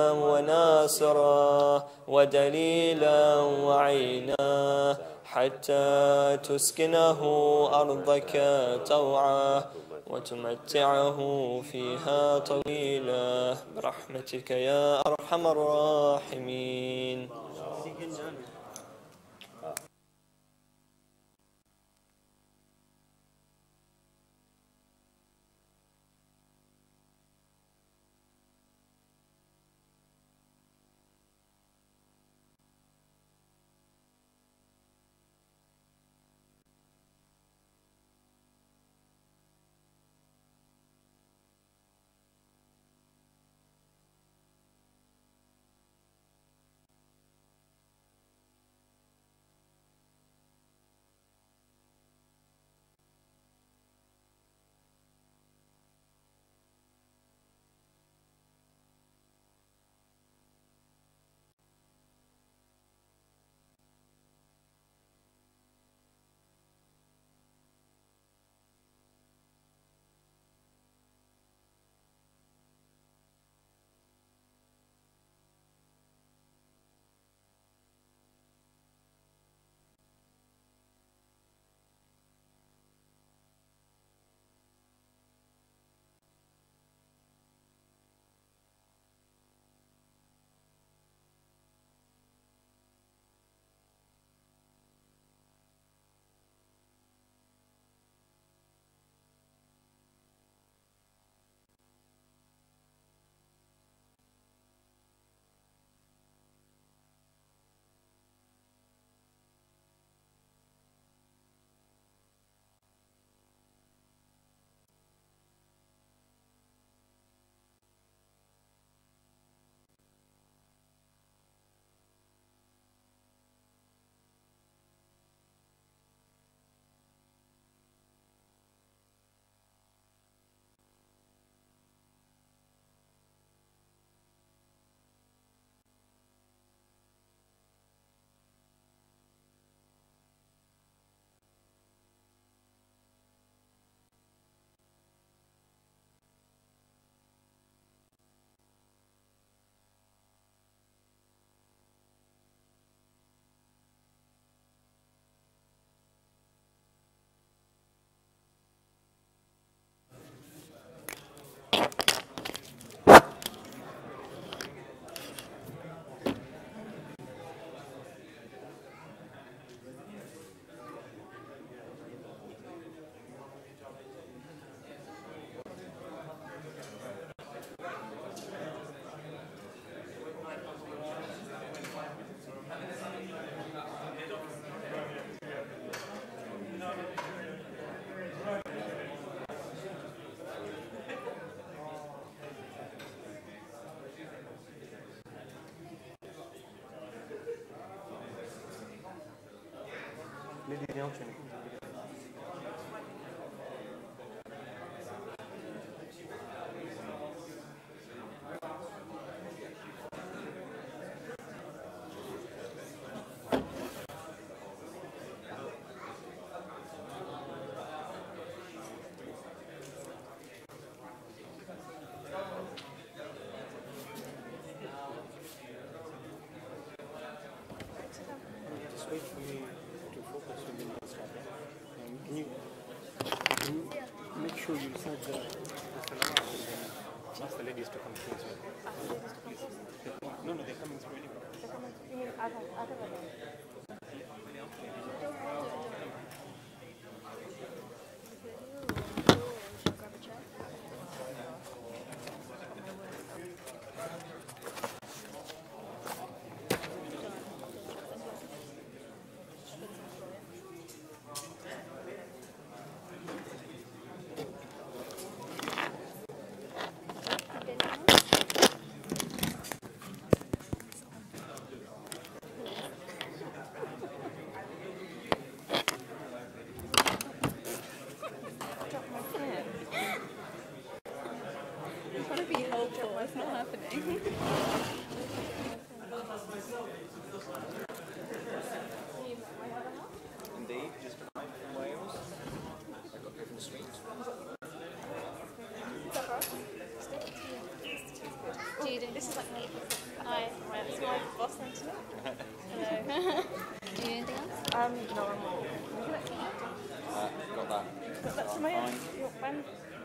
[SPEAKER 5] وناصرا ودليلا وعينا، حتى تسكنه أرضك طوعا وتمتعه فيها طويلا برحمتك يا أرحم الراحمين.
[SPEAKER 6] This is like me. Hi, it's my boss then today. Hello. Do you need anything else? Um, no, I'm all.
[SPEAKER 7] Uh, got that.
[SPEAKER 6] Got that to my own. When?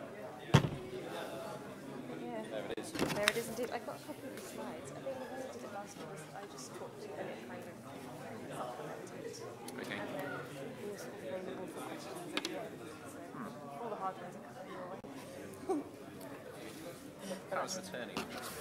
[SPEAKER 6] Yeah.
[SPEAKER 7] There it is.
[SPEAKER 6] There it is indeed. I got a couple of the slides. I think when I did it last week, I just talked to it and kind of supplemented.
[SPEAKER 7] Okay.
[SPEAKER 6] It was available for questions at the end. So all the hard ones are coming your way.
[SPEAKER 7] Powers of attorney.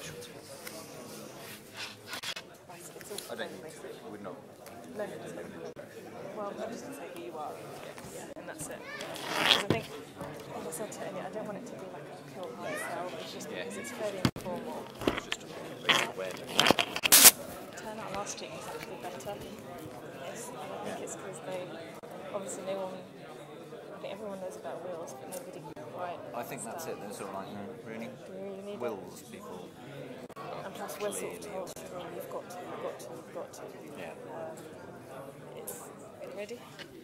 [SPEAKER 7] I don't think I would not.
[SPEAKER 6] No, no, just well, I'm just going to say who you are. Yeah, and that's it. Because I think, as I said to Elliot, I don't want it to be like a kill hard sell. It's just
[SPEAKER 7] Yeah.
[SPEAKER 6] because it's fairly informal.
[SPEAKER 7] It's just basic awareness.
[SPEAKER 6] Turnout last week was actually better than this. I don't think it's because they, obviously no one, I think everyone knows about wills, but nobody quite
[SPEAKER 7] I think that's it. They're sort of like, mm, really?
[SPEAKER 6] Do you really need it?
[SPEAKER 7] Wills people.
[SPEAKER 6] And plus we're sort of told, well, you've got to, you've got to, you've got to.
[SPEAKER 7] Yeah.
[SPEAKER 6] Um, it's, are you ready?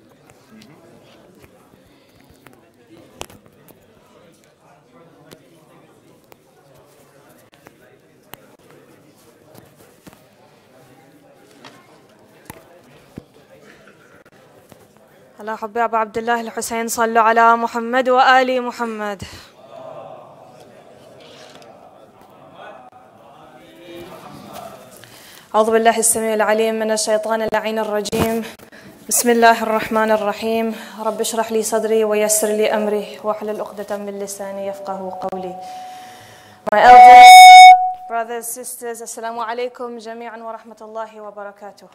[SPEAKER 6] على حباب عبد الله الحسين صلوا على محمد وآل محمد. أعوذ بالله السميع العليم من الشيطان اللعين الرجيم. بسم الله الرحمن الرحيم. رب اشرح لي صدري ويسر لي أمري واحلل عقدة من لساني يفقه قولي. My elders, brothers, sisters, assalamu alaikum jami'an wa rahmatullahi wa barakatuh.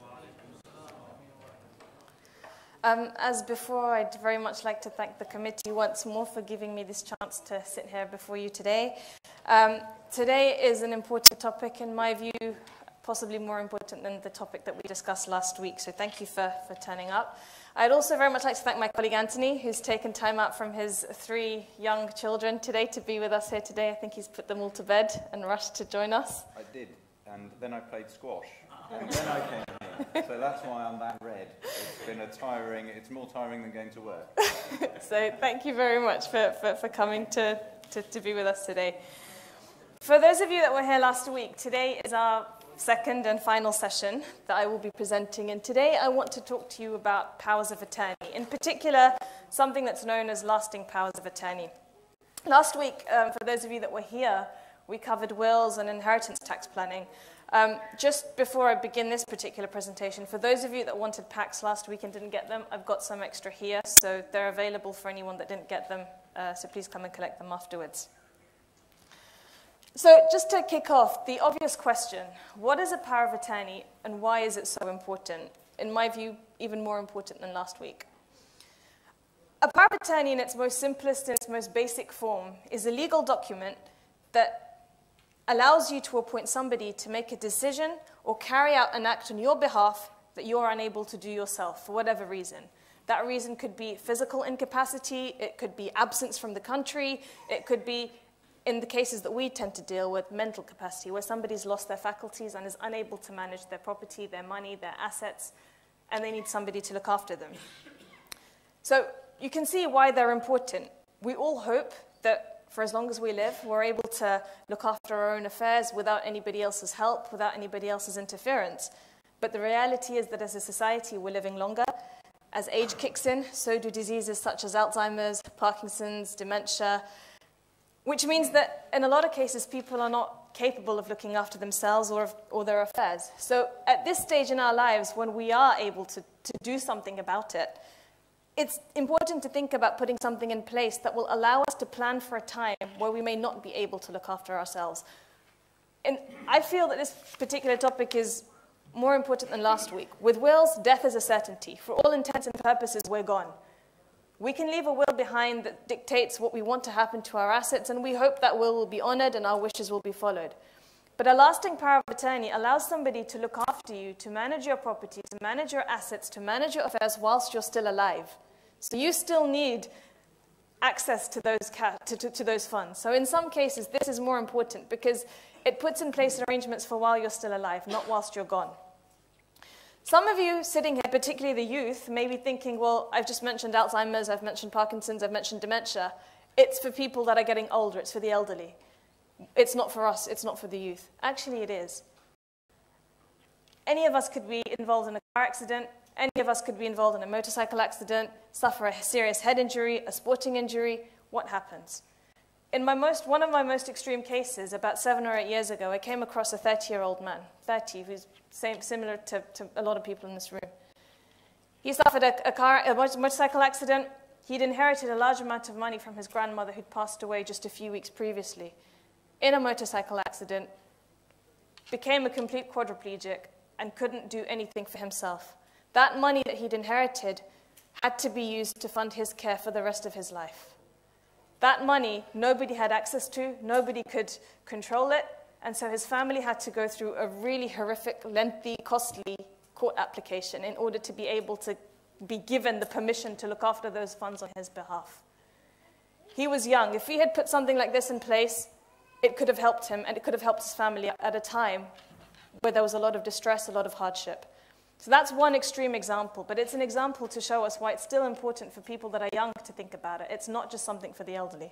[SPEAKER 6] Um, as before, I'd very much like to thank the committee once more for giving me this chance to sit here before you today. Um, today is an important topic, in my view, possibly more important than the topic that we discussed last week, so thank you for, for turning up. I'd also very much like to thank my colleague Anthony, who's taken time out from his three young children today to be with us here today. I think he's put them all to bed and rushed to join us.
[SPEAKER 7] I did, and then I played squash, and then I came here. So that's why I'm that red. It's been a tiring, it's more tiring than going to work.
[SPEAKER 6] So thank you very much for, for, for coming to, to, to be with us today. For those of you that were here last week, today is our second and final session that I will be presenting, and today I want to talk to you about powers of attorney, in particular something that's known as lasting powers of attorney. Last week, um, for those of you that were here, we covered wills and inheritance tax planning. Um, just before I begin this particular presentation, for those of you that wanted packs last week and didn't get them, I've got some extra here, so they're available for anyone that didn't get them, uh, so please come and collect them afterwards. So just to kick off, the obvious question, what is a power of attorney and why is it so important? In my view, even more important than last week. A power of attorney in its most simplest and its most basic form is a legal document that allows you to appoint somebody to make a decision or carry out an act on your behalf that you're unable to do yourself for whatever reason. That reason could be physical incapacity, it could be absence from the country, it could be, in the cases that we tend to deal with, mental capacity, where somebody's lost their faculties and is unable to manage their property, their money, their assets, and they need somebody to look after them. So you can see why they're important. We all hope that for as long as we live, we're able to look after our own affairs without anybody else's help, without anybody else's interference. But the reality is that as a society, we're living longer. As age kicks in, so do diseases such as Alzheimer's, Parkinson's, dementia, which means that in a lot of cases, people are not capable of looking after themselves or, or their affairs. So at this stage in our lives, when we are able to, to do something about it, it's important to think about putting something in place that will allow us to plan for a time where we may not be able to look after ourselves. And I feel that this particular topic is more important than last week. With wills, death is a certainty. For all intents and purposes, we're gone. We can leave a will behind that dictates what we want to happen to our assets, and we hope that will will be honored and our wishes will be followed. But a lasting power of attorney allows somebody to look after you, to manage your property, to manage your assets, to manage your affairs whilst you're still alive. So you still need access to those, to, to, to those funds. So in some cases, this is more important because it puts in place arrangements for while you're still alive, not whilst you're gone. Some of you sitting here, particularly the youth, may be thinking, well, I've just mentioned Alzheimer's, I've mentioned Parkinson's, I've mentioned dementia. It's for people that are getting older, it's for the elderly. It's not for us, it's not for the youth. Actually, it is. Any of us could be involved in a car accident, any of us could be involved in a motorcycle accident, suffer a serious head injury, a sporting injury. What happens? In my most, one of my most extreme cases, about seven or eight years ago, I came across a thirty-year-old man, thirty, who's same, similar to, to a lot of people in this room. He suffered a, a, car, a motorcycle accident. He'd inherited a large amount of money from his grandmother who'd passed away just a few weeks previously. In a motorcycle accident, became a complete quadriplegic and couldn't do anything for himself. That money that he'd inherited had to be used to fund his care for the rest of his life. That money, nobody had access to, nobody could control it, and so his family had to go through a really horrific, lengthy, costly court application in order to be able to be given the permission to look after those funds on his behalf. He was young. If he had put something like this in place, it could have helped him, and it could have helped his family at a time where there was a lot of distress, a lot of hardship. So that's one extreme example, but it's an example to show us why it's still important for people that are young to think about it. It's not just something for the elderly.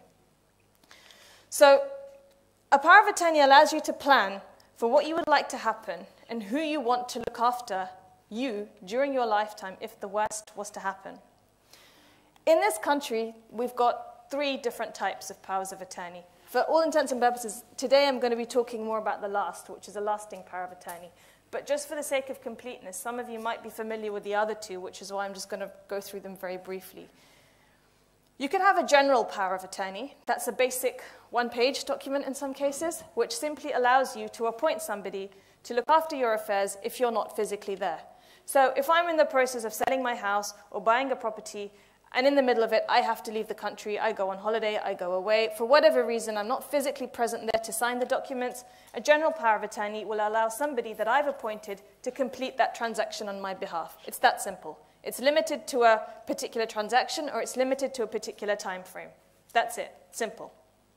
[SPEAKER 6] So a power of attorney allows you to plan for what you would like to happen and who you want to look after you during your lifetime if the worst was to happen. In this country, we've got three different types of powers of attorney. For all intents and purposes, today I'm going to be talking more about the last, which is a lasting power of attorney. But just for the sake of completeness, some of you might be familiar with the other two, which is why I'm just going to go through them very briefly. You can have a general power of attorney. That's a basic one-page document in some cases, which simply allows you to appoint somebody to look after your affairs if you're not physically there. So if I'm in the process of selling my house or buying a property, and in the middle of it, I have to leave the country, I go on holiday, I go away. For whatever reason, I'm not physically present there to sign the documents. A general power of attorney will allow somebody that I've appointed to complete that transaction on my behalf. It's that simple. It's limited to a particular transaction, or it's limited to a particular time frame. That's it. Simple.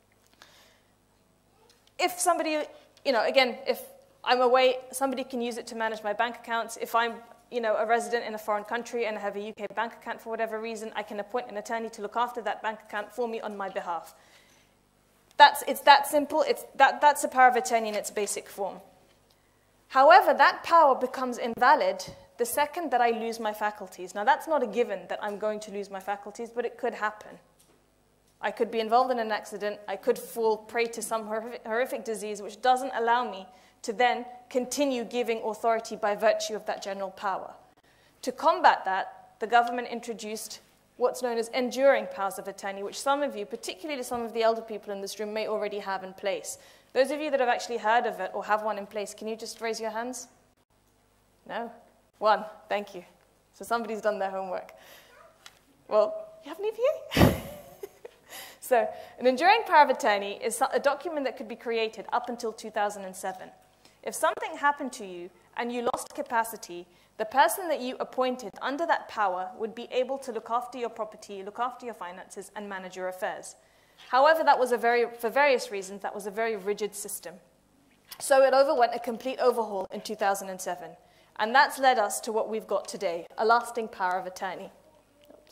[SPEAKER 6] If somebody, you know, again, if I'm away, somebody can use it to manage my bank accounts. If I'm you know, a resident in a foreign country and I have a U K bank account for whatever reason, I can appoint an attorney to look after that bank account for me on my behalf. That's, it's that simple. It's that, that's a power of attorney in its basic form. However, that power becomes invalid the second that I lose my faculties. Now, that's not a given that I'm going to lose my faculties, but it could happen. I could be involved in an accident. I could fall prey to some horrific, horrific disease which doesn't allow me to then continue giving authority by virtue of that general power. To combat that, the government introduced what's known as enduring powers of attorney, which some of you, particularly some of the elder people in this room, may already have in place. Those of you that have actually heard of it or have one in place, can you just raise your hands? No? One. Thank you. So somebody's done their homework. Well, you have any of you? So an enduring power of attorney is a document that could be created up until two thousand seven. If something happened to you and you lost capacity, the person that you appointed under that power would be able to look after your property, look after your finances, and manage your affairs. However, that was a very, for various reasons, that was a very rigid system. So it underwent a complete overhaul in two thousand seven. And that's led us to what we've got today, a lasting power of attorney. Oops.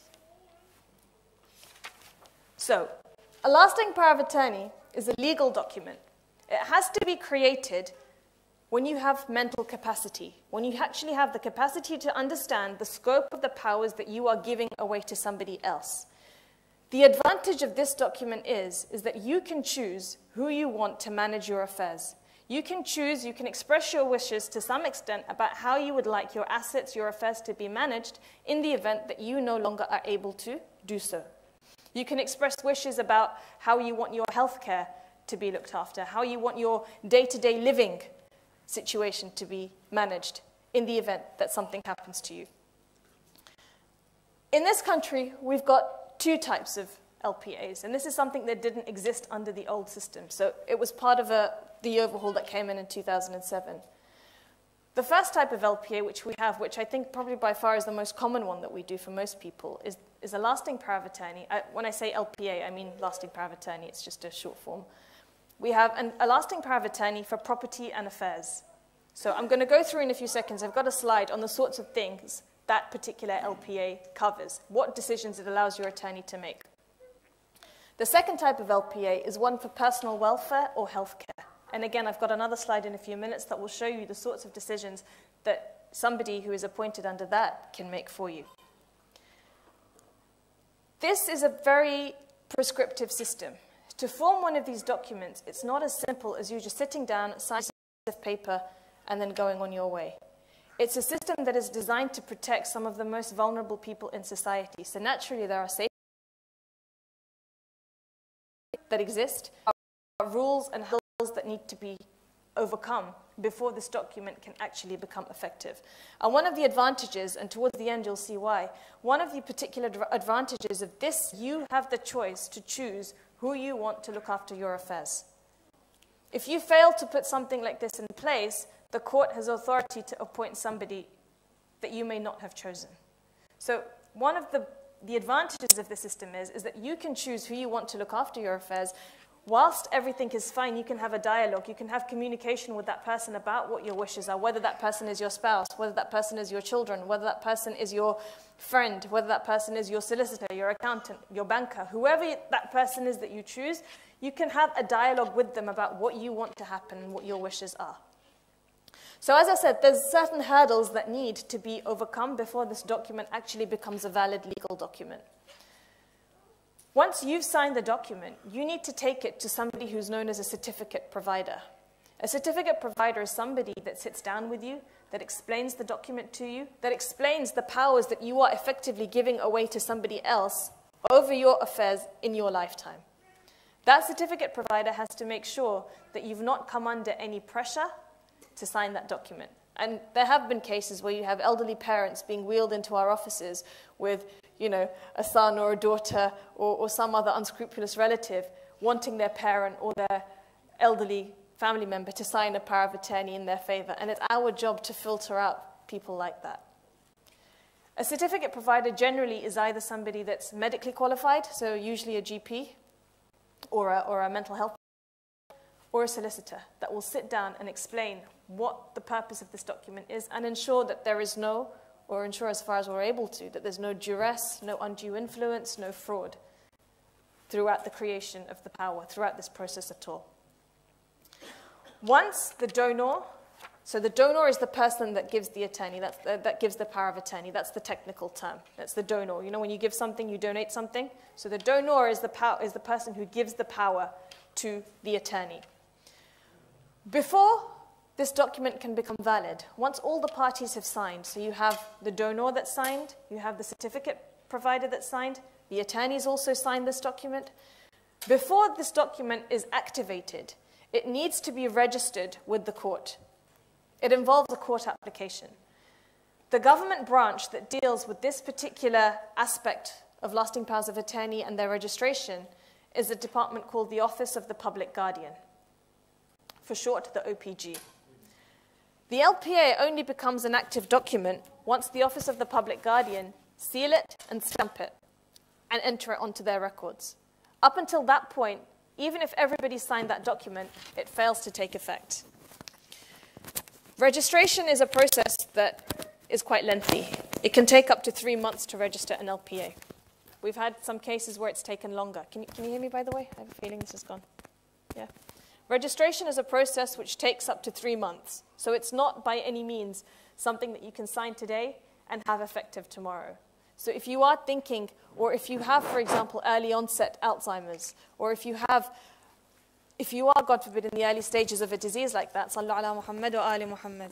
[SPEAKER 6] So, a lasting power of attorney is a legal document. It has to be created when you have mental capacity, when you actually have the capacity to understand the scope of the powers that you are giving away to somebody else. The advantage of this document is, is that you can choose who you want to manage your affairs. You can choose, you can express your wishes to some extent about how you would like your assets, your affairs to be managed in the event that you no longer are able to do so. You can express wishes about how you want your healthcare to be looked after, how you want your day-to-day living situation to be managed in the event that something happens to you. In this country, we've got two types of L P As, and this is something that didn't exist under the old system. So it was part of a, the overhaul that came in in two thousand seven. The first type of L P A which we have, which I think probably by far is the most common one that we do for most people, is, is a lasting power of attorney. I, when I say L P A, I mean lasting power of attorney. It's just a short form. We have an, a lasting power of attorney for property and affairs. So I'm going to go through in a few seconds. I've got a slide on the sorts of things that particular L P A covers, what decisions it allows your attorney to make. The second type of L P A is one for personal welfare or healthcare. And again, I've got another slide in a few minutes that will show you the sorts of decisions that somebody who is appointed under that can make for you. This is a very prescriptive system. To form one of these documents, it's not as simple as you just sitting down, signing a piece of paper, and then going on your way. It's a system that is designed to protect some of the most vulnerable people in society. So naturally, there are safety that exist, are rules and rules that need to be overcome before this document can actually become effective. And one of the advantages, and towards the end you'll see why, one of the particular advantages of this, you have the choice to choose who you want to look after your affairs. If you fail to put something like this in place, the court has authority to appoint somebody that you may not have chosen. So one of the, the advantages of the system is, is that you can choose who you want to look after your affairs. Whilst everything is fine, you can have a dialogue, you can have communication with that person about what your wishes are, whether that person is your spouse, whether that person is your children, whether that person is your friend, whether that person is your solicitor, your accountant, your banker, whoever that person is that you choose, you can have a dialogue with them about what you want to happen and what your wishes are. So as I said, there's certain hurdles that need to be overcome before this document actually becomes a valid legal document. Once you've signed the document, you need to take it to somebody who's known as a certificate provider. A certificate provider is somebody that sits down with you, that explains the document to you, that explains the powers that you are effectively giving away to somebody else over your affairs in your lifetime. That certificate provider has to make sure that you've not come under any pressure to sign that document. And there have been cases where you have elderly parents being wheeled into our offices with, you know, a son or a daughter or, or some other unscrupulous relative wanting their parent or their elderly family member to sign a power of attorney in their favor. And it's our job to filter out people like that. A certificate provider generally is either somebody that's medically qualified, so usually a G P or a, or a mental health, or a solicitor that will sit down and explain what the purpose of this document is and ensure that there is no, or ensure as far as we're able to, that there's no duress, no undue influence, no fraud throughout the creation of the power, throughout this process at all. Once the donor, so the donor is the person that gives the attorney, that's the, that gives the power of attorney, that's the technical term, that's the donor. You know, when you give something, you donate something. So the donor is the, pow is the person who gives the power to the attorney. Before this document can become valid, once all the parties have signed, so you have the donor that signed, you have the certificate provider that signed, the attorneys also signed this document. Before this document is activated, it needs to be registered with the court. It involves a court application. The government branch that deals with this particular aspect of lasting powers of attorney and their registration is a department called the Office of the Public Guardian, for short, the O P G. The L P A only becomes an active document once the Office of the Public Guardian seal it and stamp it and enter it onto their records. Up until that point, even if everybody signed that document, it fails to take effect. Registration is a process that is quite lengthy. It can take up to three months to register an L P A. We've had some cases where it's taken longer. Can you, can you hear me, by the way? I have a feeling this is gone. Yeah. Registration is a process which takes up to three months. So it's not by any means something that you can sign today and have effective tomorrow. So if you are thinking, or if you have, for example, early onset Alzheimer's, or if you have, if you are, God forbid, in the early stages of a disease like that, Sallu ala Muhammad wa ali Muhammad.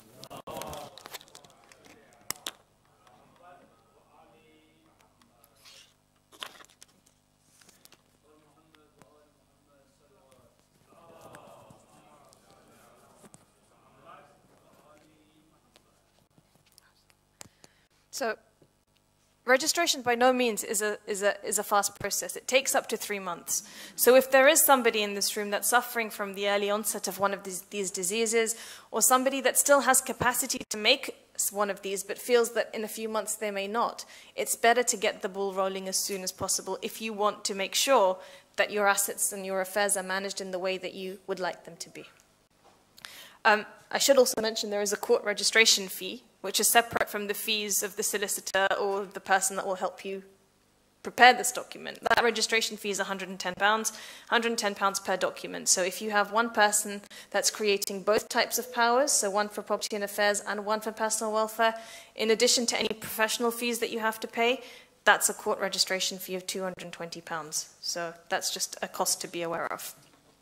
[SPEAKER 6] So registration by no means is a, is, a, is a fast process. It takes up to three months. So if there is somebody in this room that's suffering from the early onset of one of these, these diseases, or somebody that still has capacity to make one of these but feels that in a few months they may not, it's better to get the ball rolling as soon as possible if you want to make sure that your assets and your affairs are managed in the way that you would like them to be. Um, I should also mention there is a court registration fee, which is separate from the fees of the solicitor or the person that will help you prepare this document. That registration fee is one hundred and ten pounds, one hundred and ten pounds per document. So if you have one person that's creating both types of powers, so one for property and affairs and one for personal welfare, in addition to any professional fees that you have to pay, that's a court registration fee of two hundred and twenty pounds. So that's just a cost to be aware of.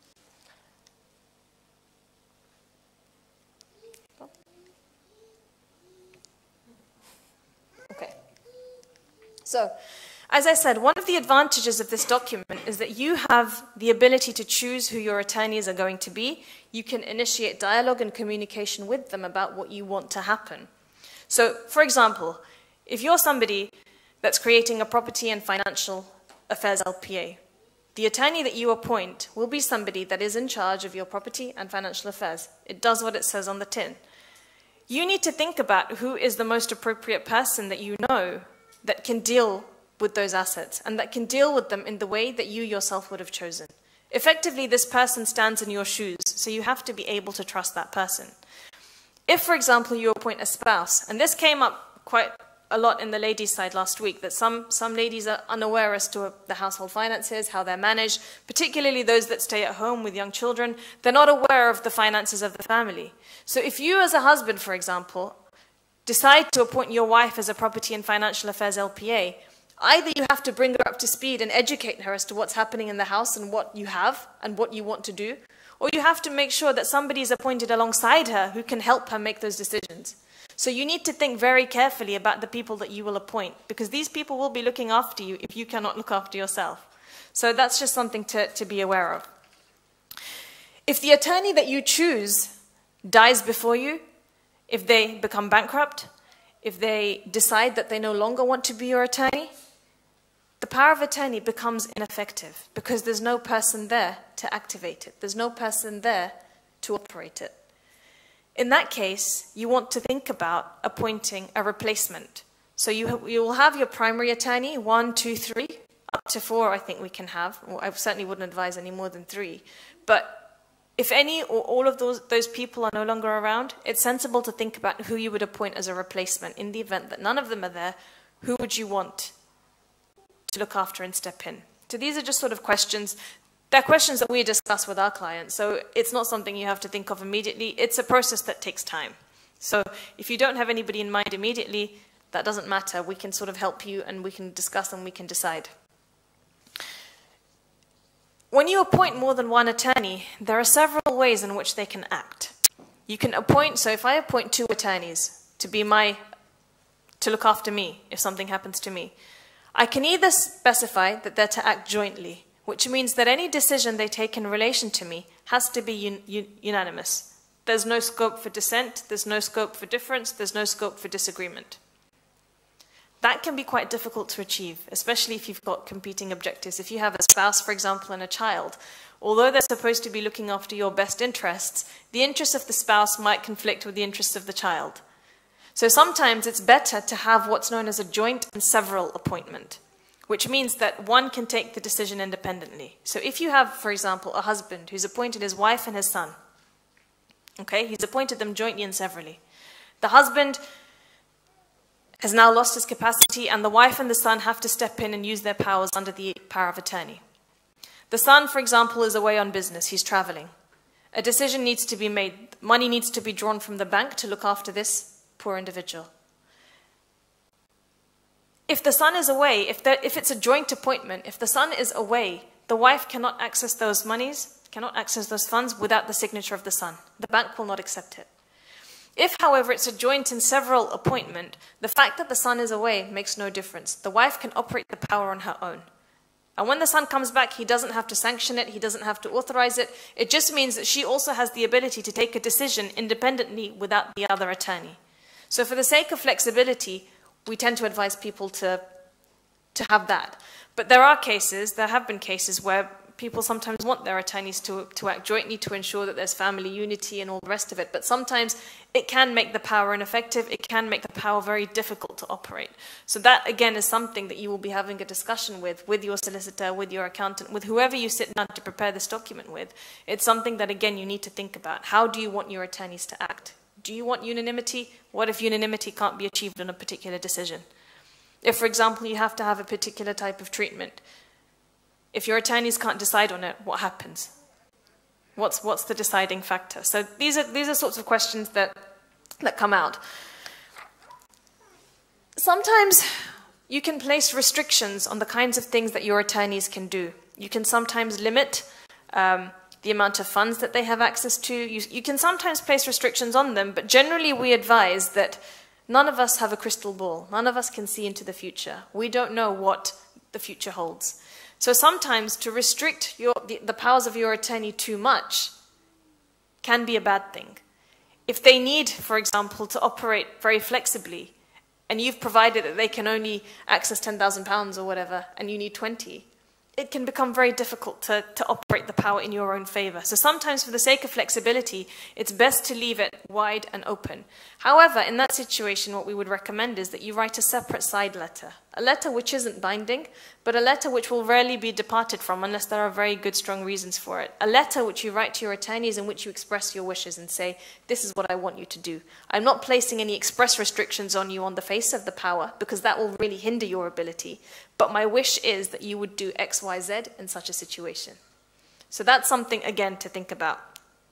[SPEAKER 6] Okay. So, as I said, one of the advantages of this document is that you have the ability to choose who your attorneys are going to be. You can initiate dialogue and communication with them about what you want to happen. So, for example, if you're somebody that's creating a property and financial affairs L P A, the attorney that you appoint will be somebody that is in charge of your property and financial affairs. It does what it says on the tin. You need to think about who is the most appropriate person that you know that can deal with those assets and that can deal with them in the way that you yourself would have chosen. Effectively, this person stands in your shoes, so you have to be able to trust that person. If, for example, you appoint a spouse, and this came up quite a lot in the ladies' side last week, that some, some ladies are unaware as to the household finances, how they're managed, particularly those that stay at home with young children. They're not aware of the finances of the family. So if you as a husband, for example, decide to appoint your wife as a property and financial affairs L P A, either you have to bring her up to speed and educate her as to what's happening in the house and what you have and what you want to do, or you have to make sure that somebody is appointed alongside her who can help her make those decisions. So you need to think very carefully about the people that you will appoint, because these people will be looking after you if you cannot look after yourself. So that's just something to, to be aware of. If the attorney that you choose dies before you, if they become bankrupt, if they decide that they no longer want to be your attorney, the power of attorney becomes ineffective because there's no person there to activate it. There's no person there to operate it. In that case, you want to think about appointing a replacement. So you, you will have your primary attorney, one, two, three, up to four I think we can have. Well, I certainly wouldn't advise any more than three. But if any or all of those, those people are no longer around, it's sensible to think about who you would appoint as a replacement. In the event that none of them are there, who would you want to look after and step in? So these are just sort of questions. They're questions that we discuss with our clients, so it's not something you have to think of immediately. It's a process that takes time. So if you don't have anybody in mind immediately, that doesn't matter. We can sort of help you and we can discuss and we can decide. When you appoint more than one attorney, there are several ways in which they can act. You can appoint, so if I appoint two attorneys to be my, to look after me if something happens to me, I can either specify that they're to act jointly, which means that any decision they take in relation to me has to be un un unanimous. There's no scope for dissent, there's no scope for difference, there's no scope for disagreement. That can be quite difficult to achieve, especially if you've got competing objectives. If you have a spouse, for example, and a child, although they're supposed to be looking after your best interests, the interests of the spouse might conflict with the interests of the child. So sometimes it's better to have what's known as a joint and several appointment, which means that one can take the decision independently. So if you have, for example, a husband who's appointed his wife and his son, okay, he's appointed them jointly and severally. The husband has now lost his capacity, and the wife and the son have to step in and use their powers under the power of attorney. The son, for example, is away on business, he's traveling. A decision needs to be made. Money needs to be drawn from the bank to look after this poor individual. If the son is away, if, there, if it's a joint appointment, if the son is away, the wife cannot access those monies, cannot access those funds without the signature of the son. The bank will not accept it. If, however, it's a joint and several appointment, the fact that the son is away makes no difference. The wife can operate the power on her own. And when the son comes back, he doesn't have to sanction it, he doesn't have to authorize it. It just means that she also has the ability to take a decision independently without the other attorney. So for the sake of flexibility, we tend to advise people to, to have that. But there are cases, there have been cases where people sometimes want their attorneys to, to act jointly to ensure that there's family unity and all the rest of it. But sometimes it can make the power ineffective, it can make the power very difficult to operate. So that, again, is something that you will be having a discussion with, with your solicitor, with your accountant, with whoever you sit down to prepare this document with. It's something that, again, you need to think about. How do you want your attorneys to act? Do you want unanimity? What if unanimity can't be achieved on a particular decision? If, for example, you have to have a particular type of treatment, if your attorneys can't decide on it, what happens? What's, what's the deciding factor? So these are, these are sorts of questions that, that come out. Sometimes you can place restrictions on the kinds of things that your attorneys can do. You can sometimes limit um, the amount of funds that they have access to. You, you can sometimes place restrictions on them, but generally we advise that none of us have a crystal ball. None of us can see into the future. We don't know what the future holds. So sometimes to restrict your, the, the powers of your attorney too much can be a bad thing. If they need, for example, to operate very flexibly, and you've provided that they can only access ten thousand pounds or whatever, and you need twenty, it can become very difficult to, to operate the power in your own favor. So sometimes for the sake of flexibility, it's best to leave it wide and open. However, in that situation, what we would recommend is that you write a separate side letter. A letter which isn't binding, but a letter which will rarely be departed from unless there are very good, strong reasons for it. A letter which you write to your attorneys in which you express your wishes and say, this is what I want you to do. I'm not placing any express restrictions on you on the face of the power, because that will really hinder your ability. But my wish is that you would do X, Y, Z in such a situation. So that's something, again, to think about.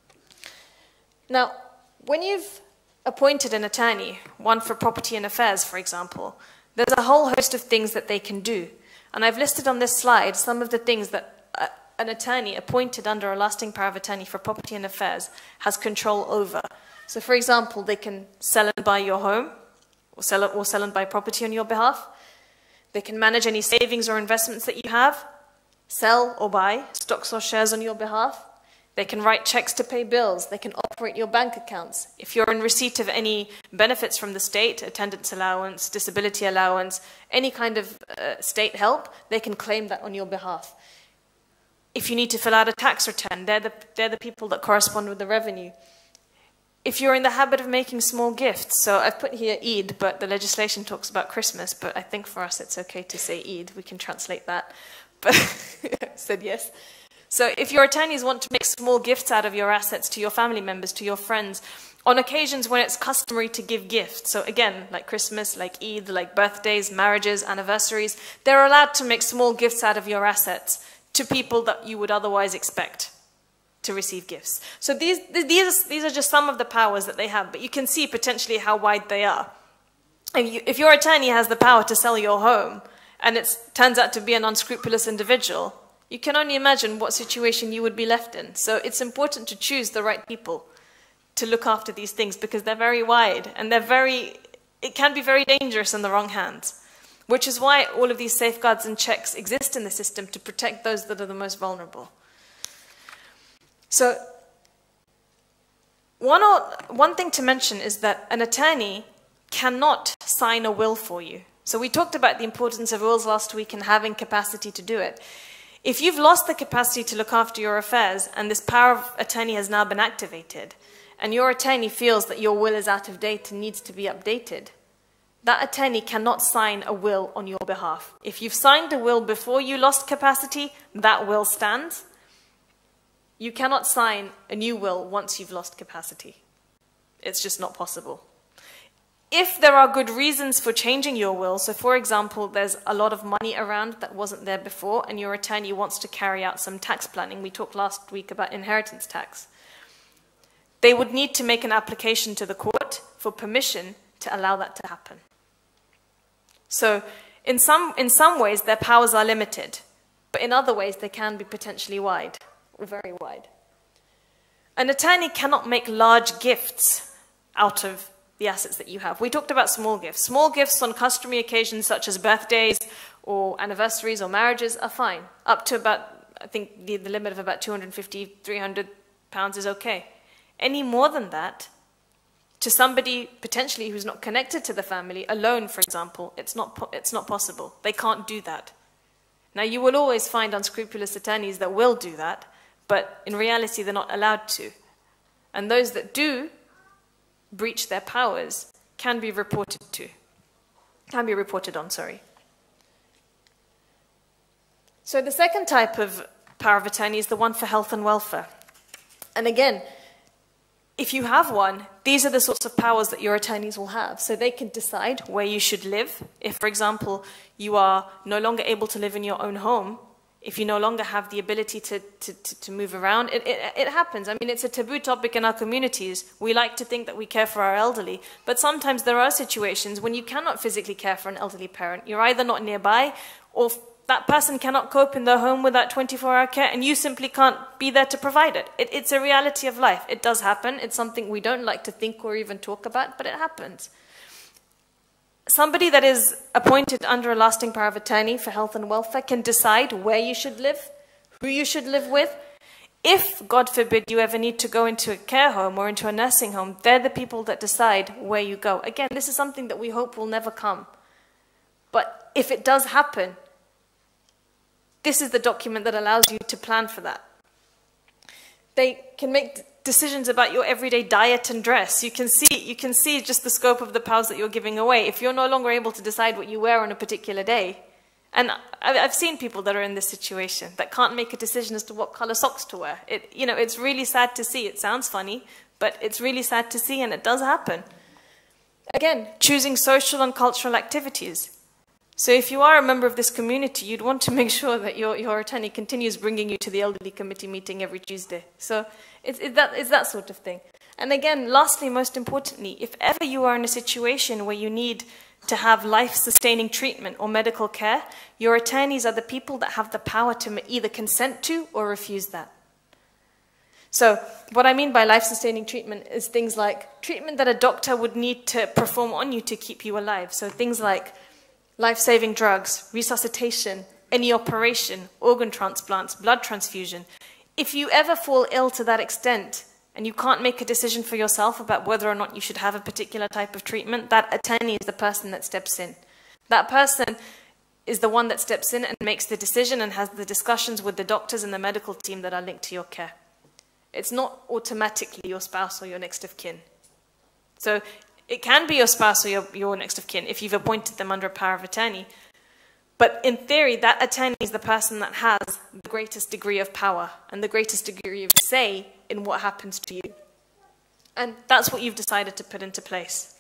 [SPEAKER 6] Now, when you've appointed an attorney, one for property and affairs, for example, there's a whole host of things that they can do. And I've listed on this slide some of the things that uh, an attorney appointed under a lasting power of attorney for property and affairs has control over. So, for example, they can sell and buy your home, or sell, or sell and buy property on your behalf. They can manage any savings or investments that you have, sell or buy stocks or shares on your behalf. They can write checks to pay bills. They can operate your bank accounts. If you're in receipt of any benefits from the state, attendance allowance, disability allowance, any kind of uh, state help, they can claim that on your behalf. If you need to fill out a tax return, they're the, they're the people that correspond with the revenue. If you're in the habit of making small gifts, so I've put here Eid, but the legislation talks about Christmas, but I think for us it's okay to say Eid. We can translate that. But I said yes. So if your attorneys want to make small gifts out of your assets to your family members, to your friends, on occasions when it's customary to give gifts, so again, like Christmas, like Eid, like birthdays, marriages, anniversaries, they're allowed to make small gifts out of your assets to people that you would otherwise expect to receive gifts. So these, these, these are just some of the powers that they have, but you can see potentially how wide they are. If, you, if your attorney has the power to sell your home, and it turns out to be an unscrupulous individual, you can only imagine what situation you would be left in. So it's important to choose the right people to look after these things, because they're very wide and they're very, it can be very dangerous in the wrong hands, which is why all of these safeguards and checks exist in the system to protect those that are the most vulnerable. So one, or, one thing to mention is that an attorney cannot sign a will for you. So we talked about the importance of wills last week and having capacity to do it. If you've lost the capacity to look after your affairs and this power of attorney has now been activated, and your attorney feels that your will is out of date and needs to be updated, that attorney cannot sign a will on your behalf. If you've signed a will before you lost capacity, that will stands. You cannot sign a new will once you've lost capacity. It's just not possible. If there are good reasons for changing your will, so for example, there's a lot of money around that wasn't there before, and your attorney wants to carry out some tax planning. We talked last week about inheritance tax. They would need to make an application to the court for permission to allow that to happen. So in some, in some ways, their powers are limited, but in other ways, they can be potentially wide, or very wide. An attorney cannot make large gifts out of the assets that you have. We talked about small gifts. Small gifts on customary occasions such as birthdays or anniversaries or marriages are fine. Up to about, I think the, the limit of about two hundred fifty, three hundred pounds is okay. Any more than that, to somebody potentially who's not connected to the family, a loan, for example, it's not, it's not possible. They can't do that. Now, you will always find unscrupulous attorneys that will do that, but in reality, they're not allowed to. And those that do breach their powers can be reported to, can be reported on, sorry. So the second type of power of attorney is the one for health and welfare. And again, if you have one, these are the sorts of powers that your attorneys will have. So they can decide where you should live. If, for example, you are no longer able to live in your own home, if you no longer have the ability to, to, to, to move around, it, it, it happens. I mean, it's a taboo topic in our communities. We like to think that we care for our elderly, but sometimes there are situations when you cannot physically care for an elderly parent. You're either not nearby, or that person cannot cope in their home with that twenty-four hour care, and you simply can't be there to provide it. it. It's a reality of life. It does happen. It's something we don't like to think or even talk about, but it happens. Somebody that is appointed under a lasting power of attorney for health and welfare can decide where you should live, who you should live with. If, God forbid, you ever need to go into a care home or into a nursing home, they're the people that decide where you go. Again, this is something that we hope will never come. But if it does happen, this is the document that allows you to plan for that. They can make decisions about your everyday diet and dress. You can see, you can see just the scope of the powers that you're giving away. If you're no longer able to decide what you wear on a particular day, and I've seen people that are in this situation that can't make a decision as to what color socks to wear. It, you know, it's really sad to see. It sounds funny, but it's really sad to see, and it does happen. Again, choosing social and cultural activities. So if you are a member of this community, you'd want to make sure that your, your attorney continues bringing you to the elderly committee meeting every Tuesday. So it's, it's, that, it's that sort of thing. And again, lastly, most importantly, if ever you are in a situation where you need to have life-sustaining treatment or medical care, your attorneys are the people that have the power to either consent to or refuse that. So what I mean by life-sustaining treatment is things like treatment that a doctor would need to perform on you to keep you alive. So things like life-saving drugs, resuscitation, any operation, organ transplants, blood transfusion. If you ever fall ill to that extent and you can't make a decision for yourself about whether or not you should have a particular type of treatment, that attorney is the person that steps in. That person is the one that steps in and makes the decision and has the discussions with the doctors and the medical team that are linked to your care. It's not automatically your spouse or your next of kin. So it can be your spouse or your, your next of kin if you've appointed them under a power of attorney. But in theory, that attorney is the person that has the greatest degree of power and the greatest degree of say in what happens to you. And that's what you've decided to put into place.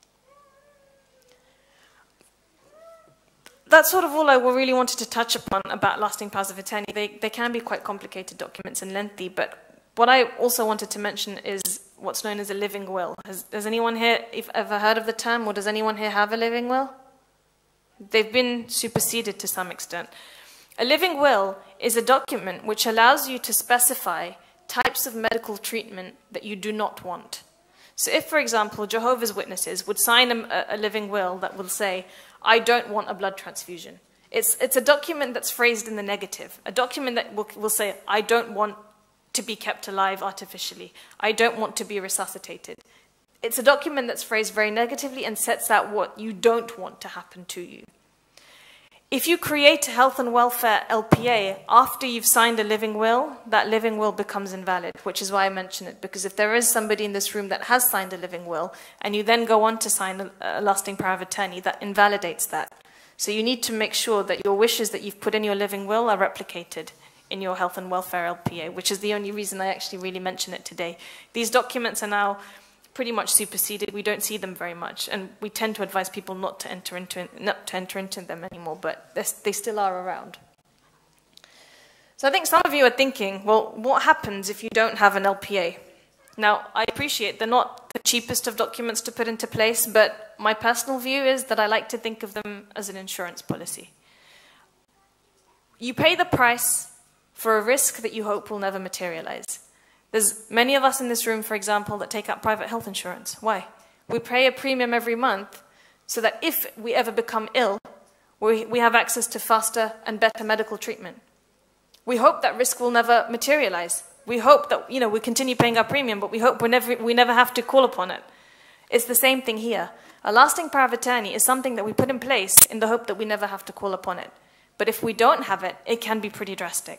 [SPEAKER 6] That's sort of all I really wanted to touch upon about lasting powers of attorney. They, they can be quite complicated documents and lengthy, but what I also wanted to mention is what's known as a living will. Has, has anyone here ever heard of the term, or does anyone here have a living will? They've been superseded to some extent. A living will is a document which allows you to specify types of medical treatment that you do not want. So if, for example, Jehovah's Witnesses would sign a, a living will that will say, I don't want a blood transfusion. It's, it's a document that's phrased in the negative. A document that will, will say, I don't want to be kept alive artificially. I don't want to be resuscitated. It's a document that's phrased very negatively and sets out what you don't want to happen to you. If you create a health and welfare L P A after you've signed a living will, that living will becomes invalid, which is why I mention it, because if there is somebody in this room that has signed a living will, and you then go on to sign a, a lasting power of attorney, that invalidates that. So you need to make sure that your wishes that you've put in your living will are replicated in your health and welfare L P A, which is the only reason I actually really mention it today. These documents are now pretty much superseded. We don't see them very much, and we tend to advise people not to enter into not to enter into them anymore, but they still are around. So I think some of you are thinking, well, what happens if you don't have an L P A? Now, I appreciate they're not the cheapest of documents to put into place, but my personal view is that I like to think of them as an insurance policy. You pay the price for a risk that you hope will never materialize. There's many of us in this room, for example, that take out private health insurance. Why? We pay a premium every month so that if we ever become ill, we, we have access to faster and better medical treatment. We hope that risk will never materialize. We hope that, you know, we continue paying our premium, but we hope we never, we never have to call upon it. It's the same thing here. A lasting power of attorney is something that we put in place in the hope that we never have to call upon it. But if we don't have it, it can be pretty drastic.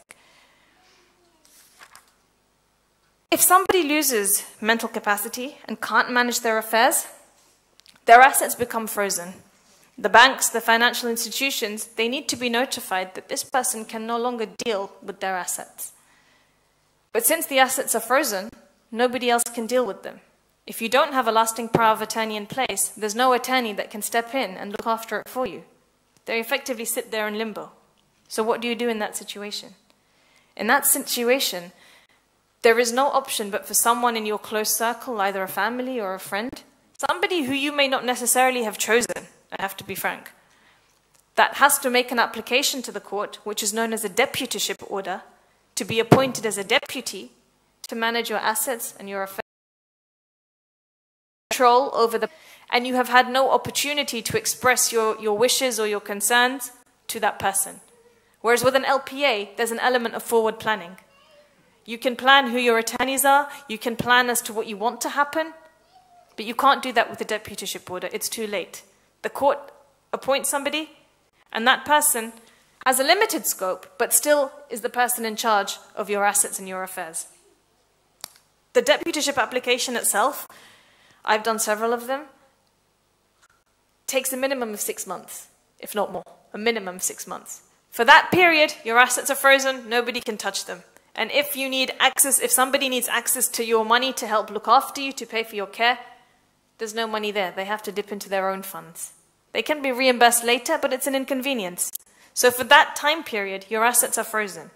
[SPEAKER 6] If somebody loses mental capacity and can't manage their affairs, their assets become frozen. The banks, the financial institutions, they need to be notified that this person can no longer deal with their assets. But since the assets are frozen, nobody else can deal with them. If you don't have a lasting power of attorney in place, there's no attorney that can step in and look after it for you. They effectively sit there in limbo. So what do you do in that situation? In that situation, there is no option but for someone in your close circle, either a family or a friend, somebody who you may not necessarily have chosen, I have to be frank, that has to make an application to the court, which is known as a deputyship order, to be appointed as a deputy to manage your assets and your affairs, control over the, and you have had no opportunity to express your, your wishes or your concerns to that person. Whereas with an L P A, there's an element of forward planning. You can plan who your attorneys are, you can plan as to what you want to happen, but you can't do that with a deputyship order. It's too late. The court appoints somebody, and that person has a limited scope, but still is the person in charge of your assets and your affairs. The deputyship application itself, I've done several of them, takes a minimum of six months, if not more, a minimum of six months. For that period, your assets are frozen, nobody can touch them. And if you need access, if somebody needs access to your money to help look after you, to pay for your care, there's no money there. They have to dip into their own funds. They can be reimbursed later, but it's an inconvenience. So for that time period, your assets are frozen.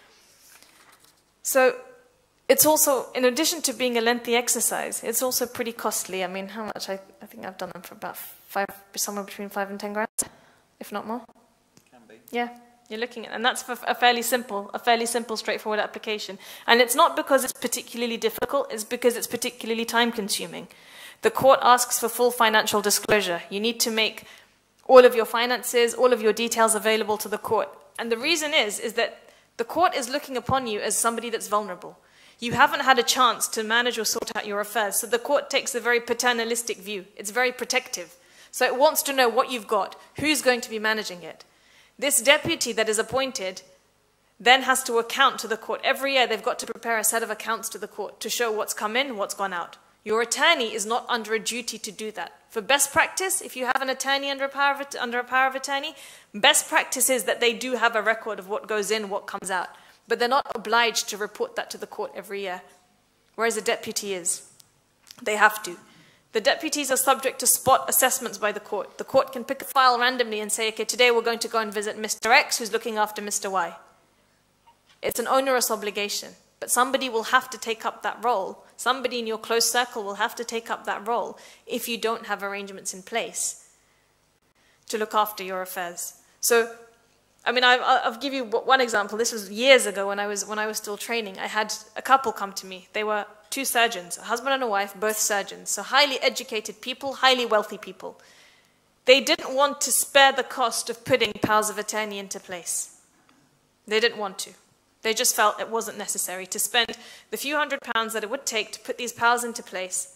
[SPEAKER 6] So it's also, in addition to being a lengthy exercise, it's also pretty costly. I mean, how much? I, I think I've done them for about five, somewhere between five and ten grand, if not more.
[SPEAKER 7] Can be.
[SPEAKER 6] Yeah. You're looking at, and that's for a fairly simple, a fairly simple, straightforward application. And it's not because it's particularly difficult, it's because it's particularly time-consuming. The court asks for full financial disclosure. You need to make all of your finances, all of your details available to the court. And the reason is, is that the court is looking upon you as somebody that's vulnerable. You haven't had a chance to manage or sort out your affairs, so the court takes a very paternalistic view. It's very protective. So it wants to know what you've got, who's going to be managing it. This deputy that is appointed then has to account to the court. Every year they've got to prepare a set of accounts to the court to show what's come in, what's gone out. Your attorney is not under a duty to do that. For best practice, if you have an attorney under a power of, under a power of attorney, best practice is that they do have a record of what goes in, what comes out. But they're not obliged to report that to the court every year, whereas a deputy is. They have to. The deputies are subject to spot assessments by the court. The court can pick a file randomly and say, okay, today we're going to go and visit Mister X, who's looking after Mister Y. It's an onerous obligation, but somebody will have to take up that role. Somebody in your close circle will have to take up that role if you don't have arrangements in place to look after your affairs. So, I mean, I'll, I'll give you one example. This was years ago when I was, when I was still training. I had a couple come to me. They were two surgeons, a husband and a wife, both surgeons. So highly educated people, highly wealthy people. They didn't want to spare the cost of putting powers of attorney into place. They didn't want to. They just felt it wasn't necessary to spend the few hundred pounds that it would take to put these powers into place.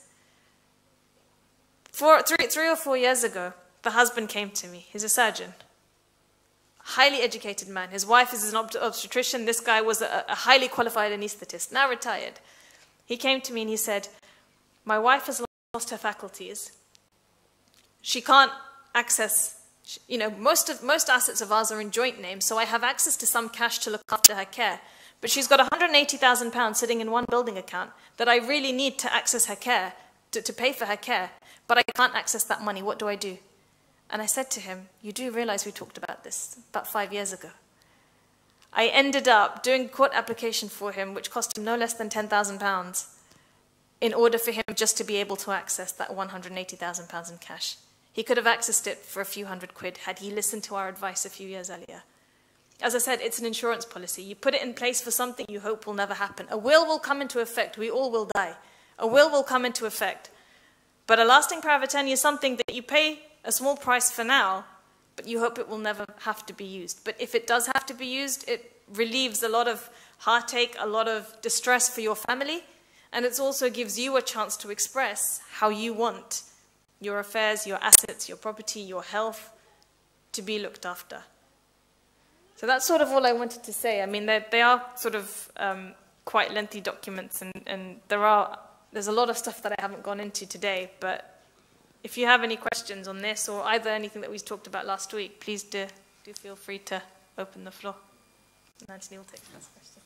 [SPEAKER 6] Four, three, three or four years ago, the husband came to me. He's a surgeon. highly educated man. His wife is an obstetrician. This guy was a, a highly qualified anesthetist, now retired. He came to me and he said, my wife has lost her faculties. She can't access, you know, most, of, most assets of ours are in joint names, so I have access to some cash to look after her care. But she's got one hundred eighty thousand pounds sitting in one building account that I really need to access her care, to, to pay for her care, but I can't access that money. What do I do? And I said to him, you do realize we talked about this about five years ago. I ended up doing a court application for him, which cost him no less than ten thousand pounds, in order for him just to be able to access that one hundred eighty thousand pounds in cash. He could have accessed it for a few hundred quid had he listened to our advice a few years earlier. As I said, it's an insurance policy. You put it in place for something you hope will never happen. A will will come into effect. We all will die. A will will come into effect. But a lasting power of attorney is something that you pay a small price for now, but you hope it will never have to be used. But if it does have to be used, it relieves a lot of heartache, a lot of distress for your family, and it also gives you a chance to express how you want your affairs, your assets, your property, your health to be looked after. So that's sort of all I wanted to say. I mean, they are sort of um, quite lengthy documents, and, and there are, there's a lot of stuff that I haven't gone into today, but if you have any questions on this or either anything that we talked about last week, please do, do feel free to open the floor. And Anthony will take the first question.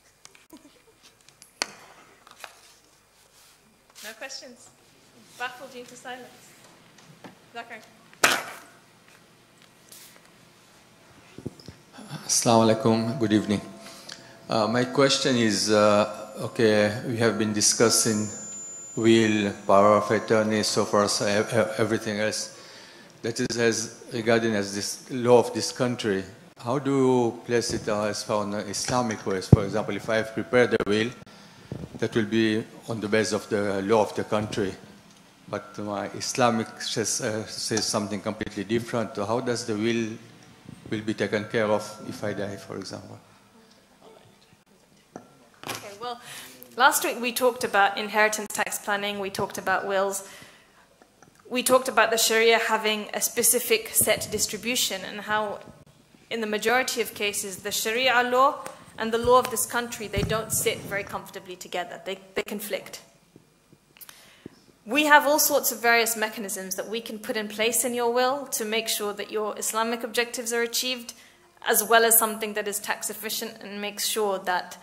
[SPEAKER 6] No questions? Baffled you into silence. Zahra.
[SPEAKER 8] Assalamu alaikum, good evening. Uh, my question is, uh, okay, we have been discussing will, power of attorney, so far, so everything else. That is as regarding as this law of this country. How do you place it uh, as far on the Islamic ways? For example, if I have prepared a will, that will be on the basis of the law of the country. But my Islamic says, uh, says something completely different. How does the will will be taken care of if I die, for example?
[SPEAKER 6] Okay, well, last week we talked about inheritance tax planning, we talked about wills, we talked about the Sharia having a specific set distribution and how in the majority of cases the Sharia law and the law of this country, they don't sit very comfortably together, they, they conflict. We have all sorts of various mechanisms that we can put in place in your will to make sure that your Islamic objectives are achieved, as well as something that is tax efficient and makes sure that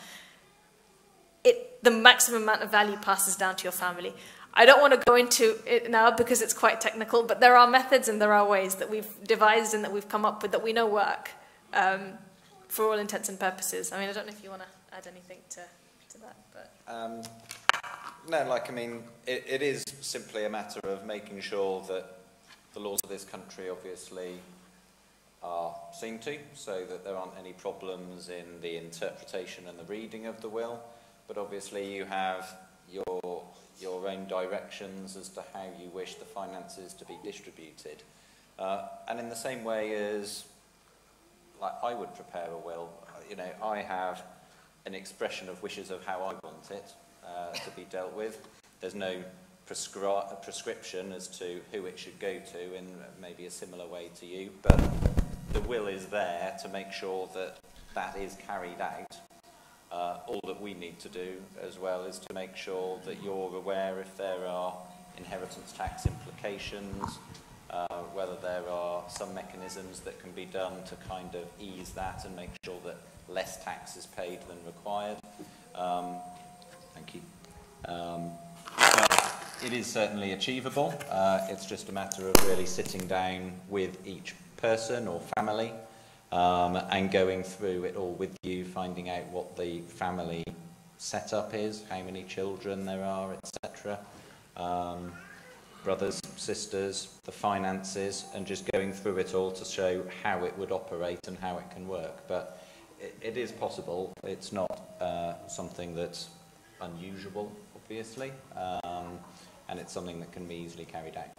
[SPEAKER 6] it, the maximum amount of value passes down to your family. I don't want to go into it now because it's quite technical, but there are methods and there are ways that we've devised and that we've come up with that we know work um, for all intents and purposes. I mean, I don't know if you want to add anything to, to that. But.
[SPEAKER 7] Um, no, like, I mean, it, it is simply a matter of making sure that the laws of this country obviously are seen to, so that there aren't any problems in the interpretation and the reading of the will. But obviously you have your, your own directions as to how you wish the finances to be distributed. Uh, and in the same way as, like, I would prepare a will, you know, I have an expression of wishes of how I want it uh, to be dealt with. There's no prescri prescription as to who it should go to in maybe a similar way to you, but the will is there to make sure that that is carried out. Uh, all that we need to do as well is to make sure that you're aware if there are inheritance tax implications, uh, whether there are some mechanisms that can be done to kind of ease that and make sure that less tax is paid than required. Um, thank you. Um, but it is certainly achievable. Uh, it's just a matter of really sitting down with each person or family Um, and going through it all with you, finding out what the family setup is, how many children there are, et cetera. Um, brothers, sisters, the finances, and just going through it all to show how it would operate and how it can work. But it, it is possible. It's not uh, something that's unusual, obviously, um, and it's something that can be easily carried out.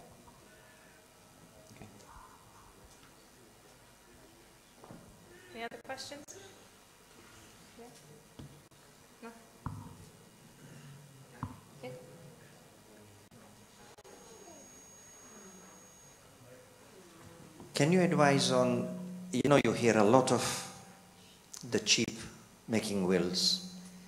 [SPEAKER 6] Any other questions? Yeah? No? Okay.
[SPEAKER 9] Can you advise on you know, you hear a lot of the cheap making wills.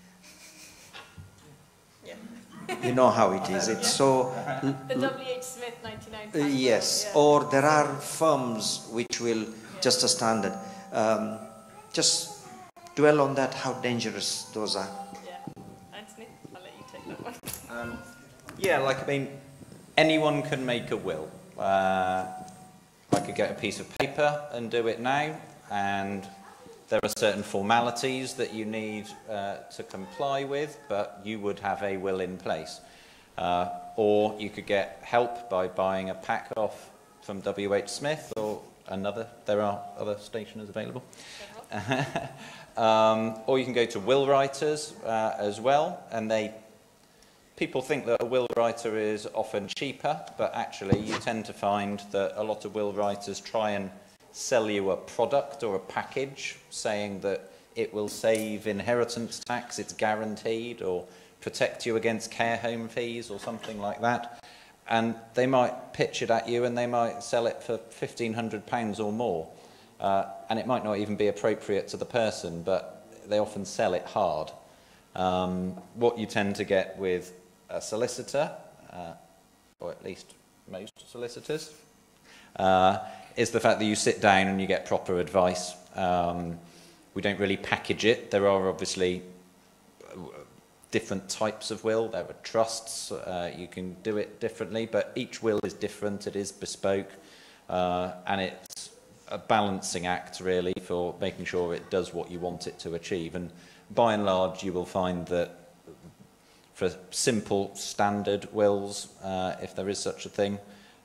[SPEAKER 6] Yeah.
[SPEAKER 9] You know how it is. It's so...
[SPEAKER 6] The W H Smith ninety-nine.
[SPEAKER 9] Uh, yes, yeah. Or there are firms which will, just a standard. Um, just dwell on that, how dangerous those are.
[SPEAKER 6] Yeah. Anthony, I'll let you take that one.
[SPEAKER 7] Um, yeah, like, I mean, anyone can make a will. Uh, I could get a piece of paper and do it now, and there are certain formalities that you need uh, to comply with, but you would have a will in place. Uh, or you could get help by buying a pack off from W H Smith or another. There are other stationers available. um, or you can go to will writers uh, as well, and they people think that a will writer is often cheaper, but actually you tend to find that a lot of will writers try and sell you a product or a package saying that it will save inheritance tax, it's guaranteed, or protect you against care home fees or something like that. And they might pitch it at you and they might sell it for fifteen hundred pounds or more. Uh, and it might not even be appropriate to the person, but they often sell it hard. Um, what you tend to get with a solicitor, uh, or at least most solicitors, uh, is the fact that you sit down and you get proper advice. Um, we don't really package it. There are obviously different types of will. There are trusts. Uh, you can do it differently, but each will is different. It is bespoke, uh, and it's a balancing act, really, for making sure it does what you want it to achieve. And by and large, you will find that for simple, standard wills, uh, if there is such a thing,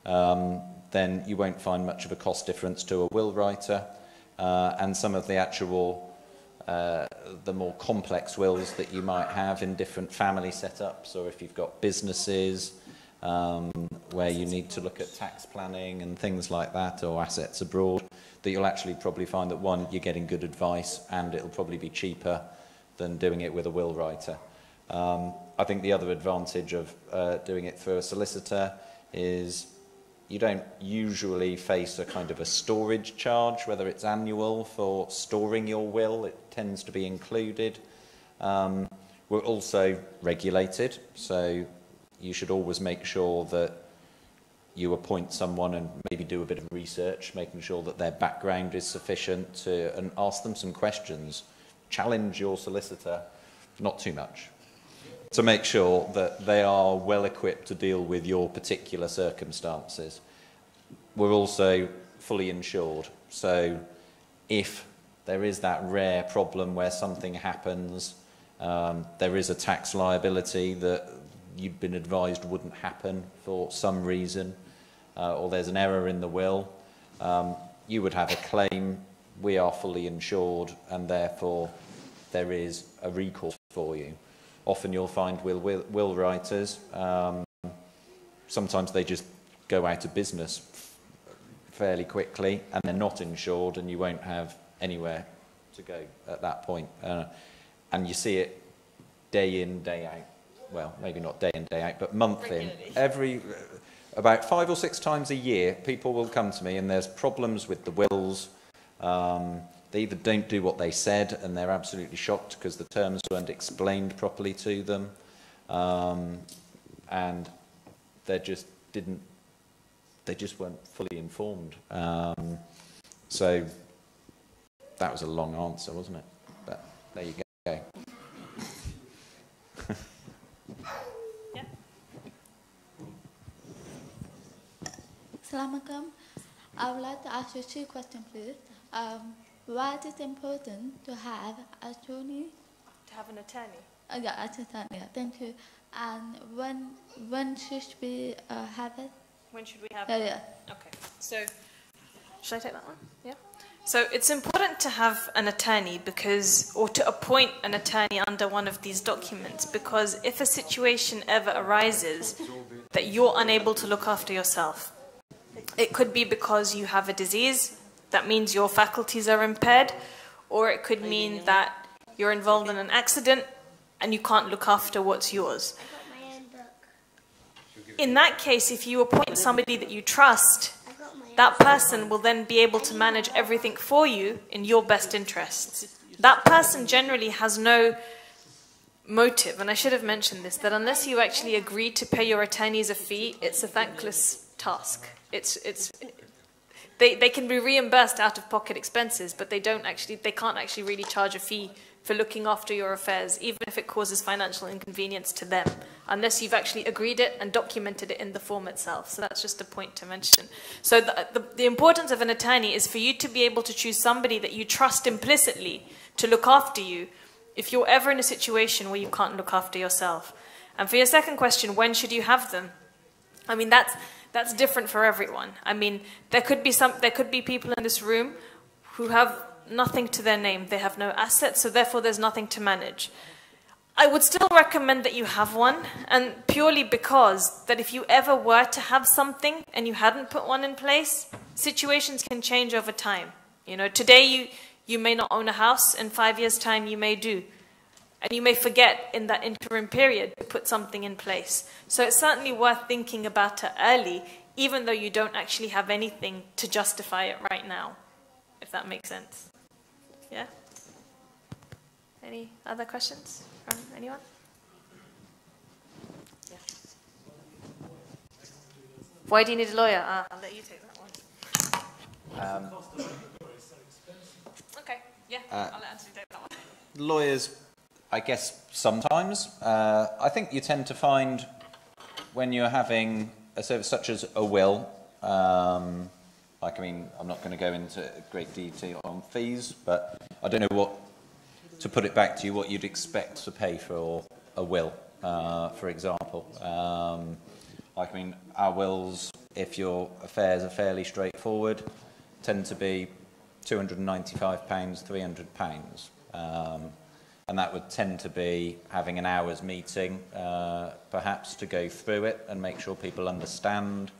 [SPEAKER 7] um, then you won't find much of a cost difference to a will writer. Uh, and some of the actual, uh, the more complex wills that you might have in different family setups, or if you've got businesses um, where you need to look at tax planning and things like that, or assets abroad, that you'll actually probably find that, one, you're getting good advice, and it'll probably be cheaper than doing it with a will writer. Um, I think the other advantage of uh, doing it through a solicitor is you don't usually face a kind of a storage charge, whether it's annual for storing your will. It tends to be included. Um, we're also regulated, so you should always make sure that you appoint someone and maybe do a bit of research, making sure that their background is sufficient to, and ask them some questions. Challenge your solicitor, not too much, to make sure that they are well equipped to deal with your particular circumstances. We're also fully insured, so if there is that rare problem where something happens, um, there is a tax liability that you've been advised wouldn't happen for some reason, uh, or there's an error in the will, um, you would have a claim. We are fully insured, and therefore there is a recourse for you. Often you'll find will, will, will writers, um, sometimes they just go out of business fairly quickly, and they're not insured, and you won't have anywhere to go at that point. Uh, and you see it day in, day out. Well, maybe not day in, day out, but month in. Every, about five or six times a year, people will come to me, and there's problems with the wills. Um, They either don't do what they said, and they're absolutely shocked because the terms weren't explained properly to them, um, and they just didn't, they just weren't fully informed. Um, so that was a long answer, wasn't it? But there you go.
[SPEAKER 6] Yeah.
[SPEAKER 10] Assalamualaikum. I would like to ask you two questions, please. Um, Why is it important to have an attorney?
[SPEAKER 6] To have an attorney?
[SPEAKER 10] Uh, yeah, an attorney, yeah, thank you. And when, when should we uh, have it?
[SPEAKER 6] When should we have
[SPEAKER 10] yeah,
[SPEAKER 6] it?
[SPEAKER 10] Yeah.
[SPEAKER 6] Okay, so, should I take that one? Yeah. So it's important to have an attorney because, or to appoint an attorney under one of these documents, because if a situation ever arises that you're unable to look after yourself, it could be because you have a disease. That means your faculties are impaired, or it could mean that you're involved in an accident and you can't look after what's yours. In that case, if you appoint somebody that you trust, that person will then be able to manage everything for you in your best interests. That person generally has no motive, and I should have mentioned this, that unless you actually agree to pay your attorneys a fee, it's a thankless task. It's, it's, they, they can be reimbursed out-of-pocket expenses, but they don't actually, they can't actually really charge a fee for looking after your affairs, even if it causes financial inconvenience to them, unless you've actually agreed it and documented it in the form itself. So that's just a point to mention. So the, the, the importance of an attorney is for you to be able to choose somebody that you trust implicitly to look after you if you're ever in a situation where you can't look after yourself. And for your second question, when should you have them? I mean, that's, that's different for everyone. I mean, there could be some, there could be people in this room who have nothing to their name. They have no assets, so therefore there's nothing to manage. I would still recommend that you have one, and purely because that if you ever were to have something and you hadn't put one in place, situations can change over time. You know, today you, you may not own a house, in five years' time you may do. And you may forget in that interim period to put something in place. So it's certainly worth thinking about it early, even though you don't actually have anything to justify it right now, if that makes sense. Yeah? Any other questions from anyone? Yeah. Why do you need a lawyer? Ah, I'll let you take that one.
[SPEAKER 7] Um,
[SPEAKER 6] okay, yeah,
[SPEAKER 7] uh,
[SPEAKER 6] I'll let Anthony take that one.
[SPEAKER 7] Lawyers, I guess sometimes. Uh, I think you tend to find when you're having a service such as a will, um, like, I mean, I'm not going to go into great detail on fees, but I don't know what, to put it back to you, what you'd expect to pay for a will, uh, for example. Um, like, I mean, our wills, if your affairs are fairly straightforward, tend to be two hundred and ninety-five pounds, three hundred pounds. Um, and that would tend to be having an hour's meeting, uh, perhaps, to go through it and make sure people understand.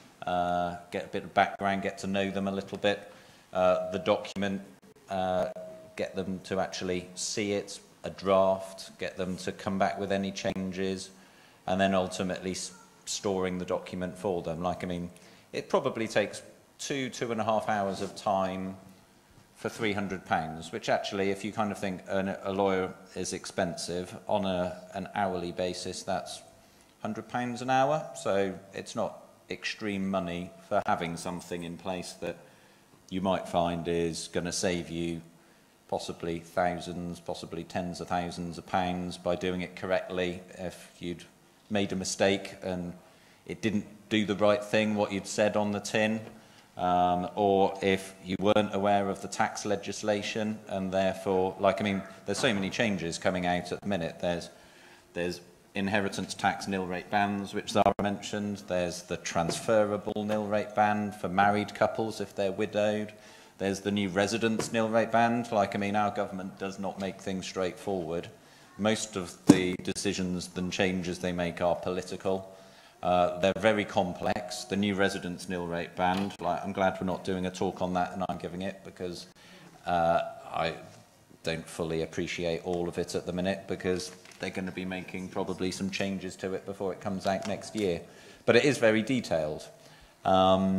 [SPEAKER 7] Uh, get a bit of background, get to know them a little bit, uh, the document, uh, get them to actually see it, a draft, get them to come back with any changes, and then ultimately storing the document for them. Like, I mean, it probably takes two, two and a half hours of time for three hundred pounds, which actually, if you kind of think an, a lawyer is expensive, on a, an hourly basis, that's one hundred pounds an hour, so it's not extreme money for having something in place that you might find is going to save you possibly thousands, possibly tens of thousands of pounds by doing it correctly. If you'd made a mistake and it didn't do the right thing, what you'd said on the tin, um, or if you weren't aware of the tax legislation and therefore, like, I mean, there's so many changes coming out at the minute. There's, there's inheritance tax nil rate bans, which Zahra mentioned. There's the transferable nil rate ban for married couples if they're widowed. There's the new residence nil rate ban. Like, I mean, our government does not make things straightforward. Most of the decisions and changes they make are political. Uh, they're very complex. The new residence nil rate ban, like, I'm glad we're not doing a talk on that and I'm giving it, because uh, I don't fully appreciate all of it at the minute, because they're going to be making probably some changes to it before it comes out next year. But it is very detailed. Um,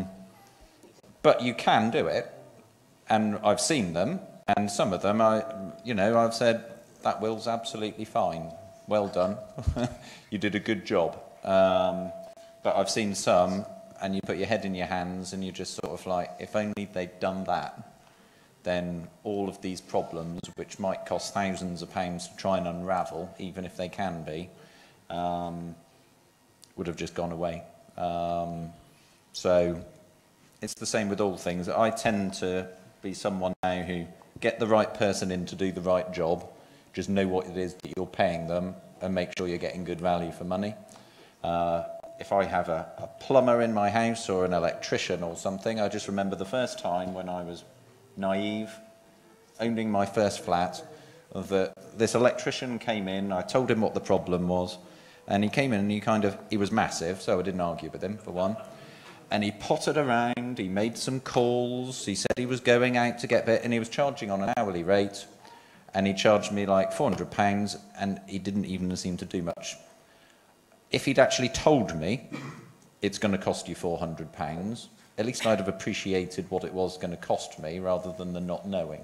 [SPEAKER 7] but you can do it, and I've seen them, and some of them, I, you know, I've said, that will's absolutely fine. Well done. You did a good job. Um, but I've seen some, and you put your head in your hands, and you're just sort of like, if only they'd done that, then all of these problems, which might cost thousands of pounds to try and unravel, even if they can be, um, would have just gone away. Um, so it's the same with all things. I tend to be someone now who get the right person in to do the right job, just know what it is that you're paying them, and make sure you're getting good value for money. Uh, if I have a, a plumber in my house or an electrician or something, I just remember the first time when I was naive, owning my first flat, that this electrician came in. I told him what the problem was, and he came in and he kind of, he was massive, so I didn't argue with him, for one. And he pottered around, he made some calls, he said he was going out to get bit, and he was charging on an hourly rate, and he charged me like four hundred pounds, and he didn't even seem to do much. If he'd actually told me, it's going to cost you four hundred pounds, at least I'd have appreciated what it was going to cost me rather than the not knowing.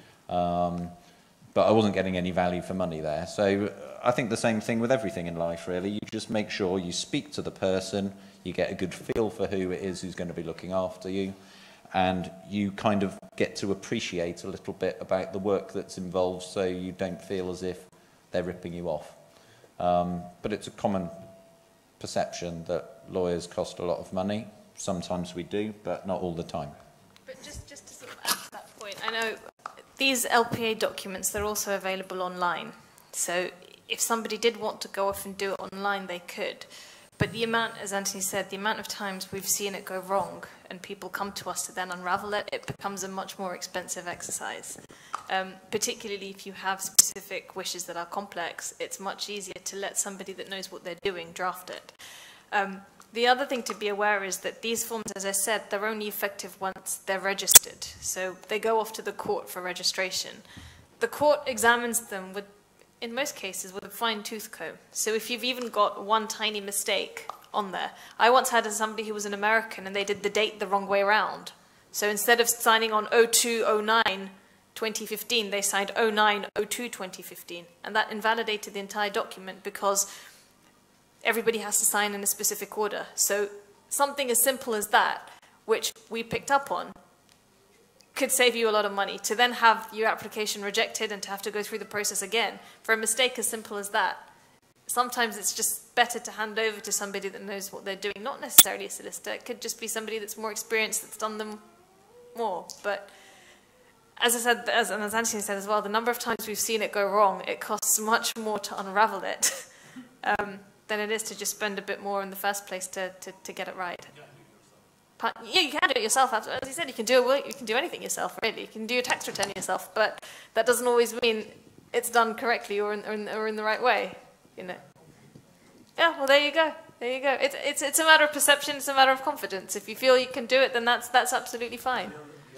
[SPEAKER 7] Um, but I wasn't getting any value for money there. So I think the same thing with everything in life, really. You just make sure you speak to the person, you get a good feel for who it is who's going to be looking after you, and you kind of get to appreciate a little bit about the work that's involved, so you don't feel as if they're ripping you off. Um, but it's a common perception that lawyers cost a lot of money. Sometimes we do, but not all the time.
[SPEAKER 6] But just, just to sort of add to that point, I know these L P A documents, they're also available online. So if somebody did want to go off and do it online, they could. But the amount, as Anthony said, the amount of times we've seen it go wrong and people come to us to then unravel it, it becomes a much more expensive exercise. Um, particularly if you have specific wishes that are complex, it's much easier to let somebody that knows what they're doing draft it. Um, the other thing to be aware is that these forms, as I said, they're only effective once they're registered. So they go off to the court for registration. The court examines them with, in most cases, with a fine-tooth comb. So if you've even got one tiny mistake on there. I once had somebody who was an American and they did the date the wrong way around. So instead of signing on oh two oh nine twenty fifteen, they signed oh nine oh two twenty fifteen. And that invalidated the entire document because everybody has to sign in a specific order. So something as simple as that, which we picked up on, could save you a lot of money. To then have your application rejected and to have to go through the process again, for a mistake as simple as that, sometimes it's just better to hand over to somebody that knows what they're doing, not necessarily a solicitor. It could just be somebody that's more experienced, that's done them more. But as I said, as, and as Anthony said as well, the number of times we've seen it go wrong, it costs much more to unravel it um, than it is to just spend a bit more in the first place to, to, to get it right. Yeah, you can do it yourself. As you said, you can do it, you can do anything yourself, really. You can do your tax return yourself, but that doesn't always mean it's done correctly or in, or in, or in the right way, you know. Yeah, well, there you go. There you go. It's, it's, it's a matter of perception. It's a matter of confidence. If you feel you can do it, then that's, that's absolutely fine.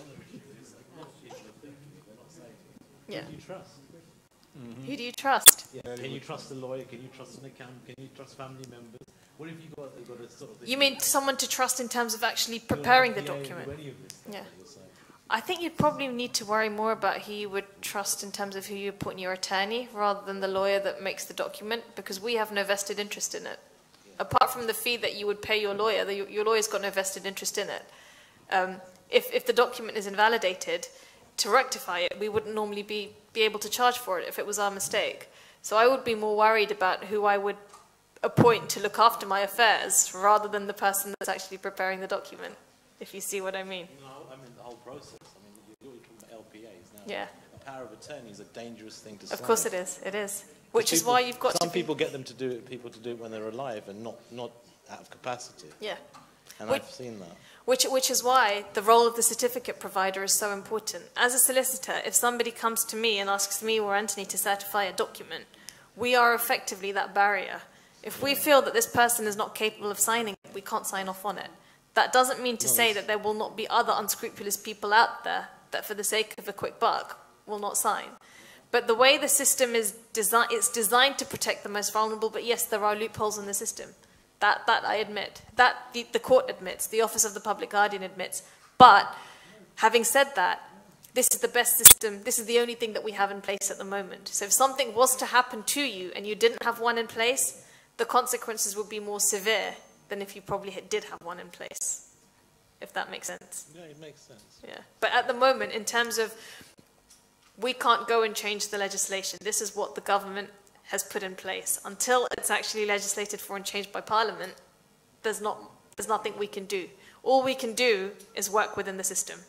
[SPEAKER 6] Yeah.
[SPEAKER 11] Who do you trust? Mm-hmm.
[SPEAKER 6] Who do you trust?
[SPEAKER 11] Yeah. Can you trust a lawyer? Can you trust an accountant? Can you trust family members? What have you got, you got a sort of...
[SPEAKER 6] You mean someone to trust in terms of actually preparing the document? Yeah. I think you'd probably need to worry more about who you would trust in terms of who you appoint your attorney rather than the lawyer that makes the document, because we have no vested interest in it. Apart from the fee that you would pay your lawyer, the, your lawyer's got no vested interest in it. Um, if, if the document is invalidated, to rectify it, we wouldn't normally be, be able to charge for it if it was our mistake. So I would be more worried about who I would appoint to look after my affairs rather than the person that's actually preparing the document, if you see what I mean.
[SPEAKER 11] No, I mean the whole process. I mean, you're talking about L P As now.
[SPEAKER 6] Yeah.
[SPEAKER 11] A power of attorney is a dangerous thing to say.
[SPEAKER 6] Of course it is. It is. Which is
[SPEAKER 11] people,
[SPEAKER 6] why you've got
[SPEAKER 11] some
[SPEAKER 6] to
[SPEAKER 11] people get them to do it. People to do it when they're alive and not not out of capacity.
[SPEAKER 6] Yeah.
[SPEAKER 11] And which, I've seen that.
[SPEAKER 6] Which which is why the role of the certificate provider is so important. As a solicitor, if somebody comes to me and asks me or Anthony to certify a document, we are effectively that barrier. If we feel that this person is not capable of signing it, we can't sign off on it. That doesn't mean to say that there will not be other unscrupulous people out there that for the sake of a quick buck will not sign. But the way the system is designed, it's designed to protect the most vulnerable, but yes, there are loopholes in the system. That, that I admit. That the, the court admits, the Office of the Public Guardian admits. But having said that, this is the best system, this is the only thing that we have in place at the moment. So if something was to happen to you and you didn't have one in place, the consequences would be more severe than if you probably did have one in place, if that makes sense.
[SPEAKER 11] Yeah, it makes sense.
[SPEAKER 6] Yeah. But at the moment, in terms of, we can't go and change the legislation. This is what the government has put in place. Until it's actually legislated for and changed by Parliament, there's, not, there's nothing we can do. All we can do is work within the system.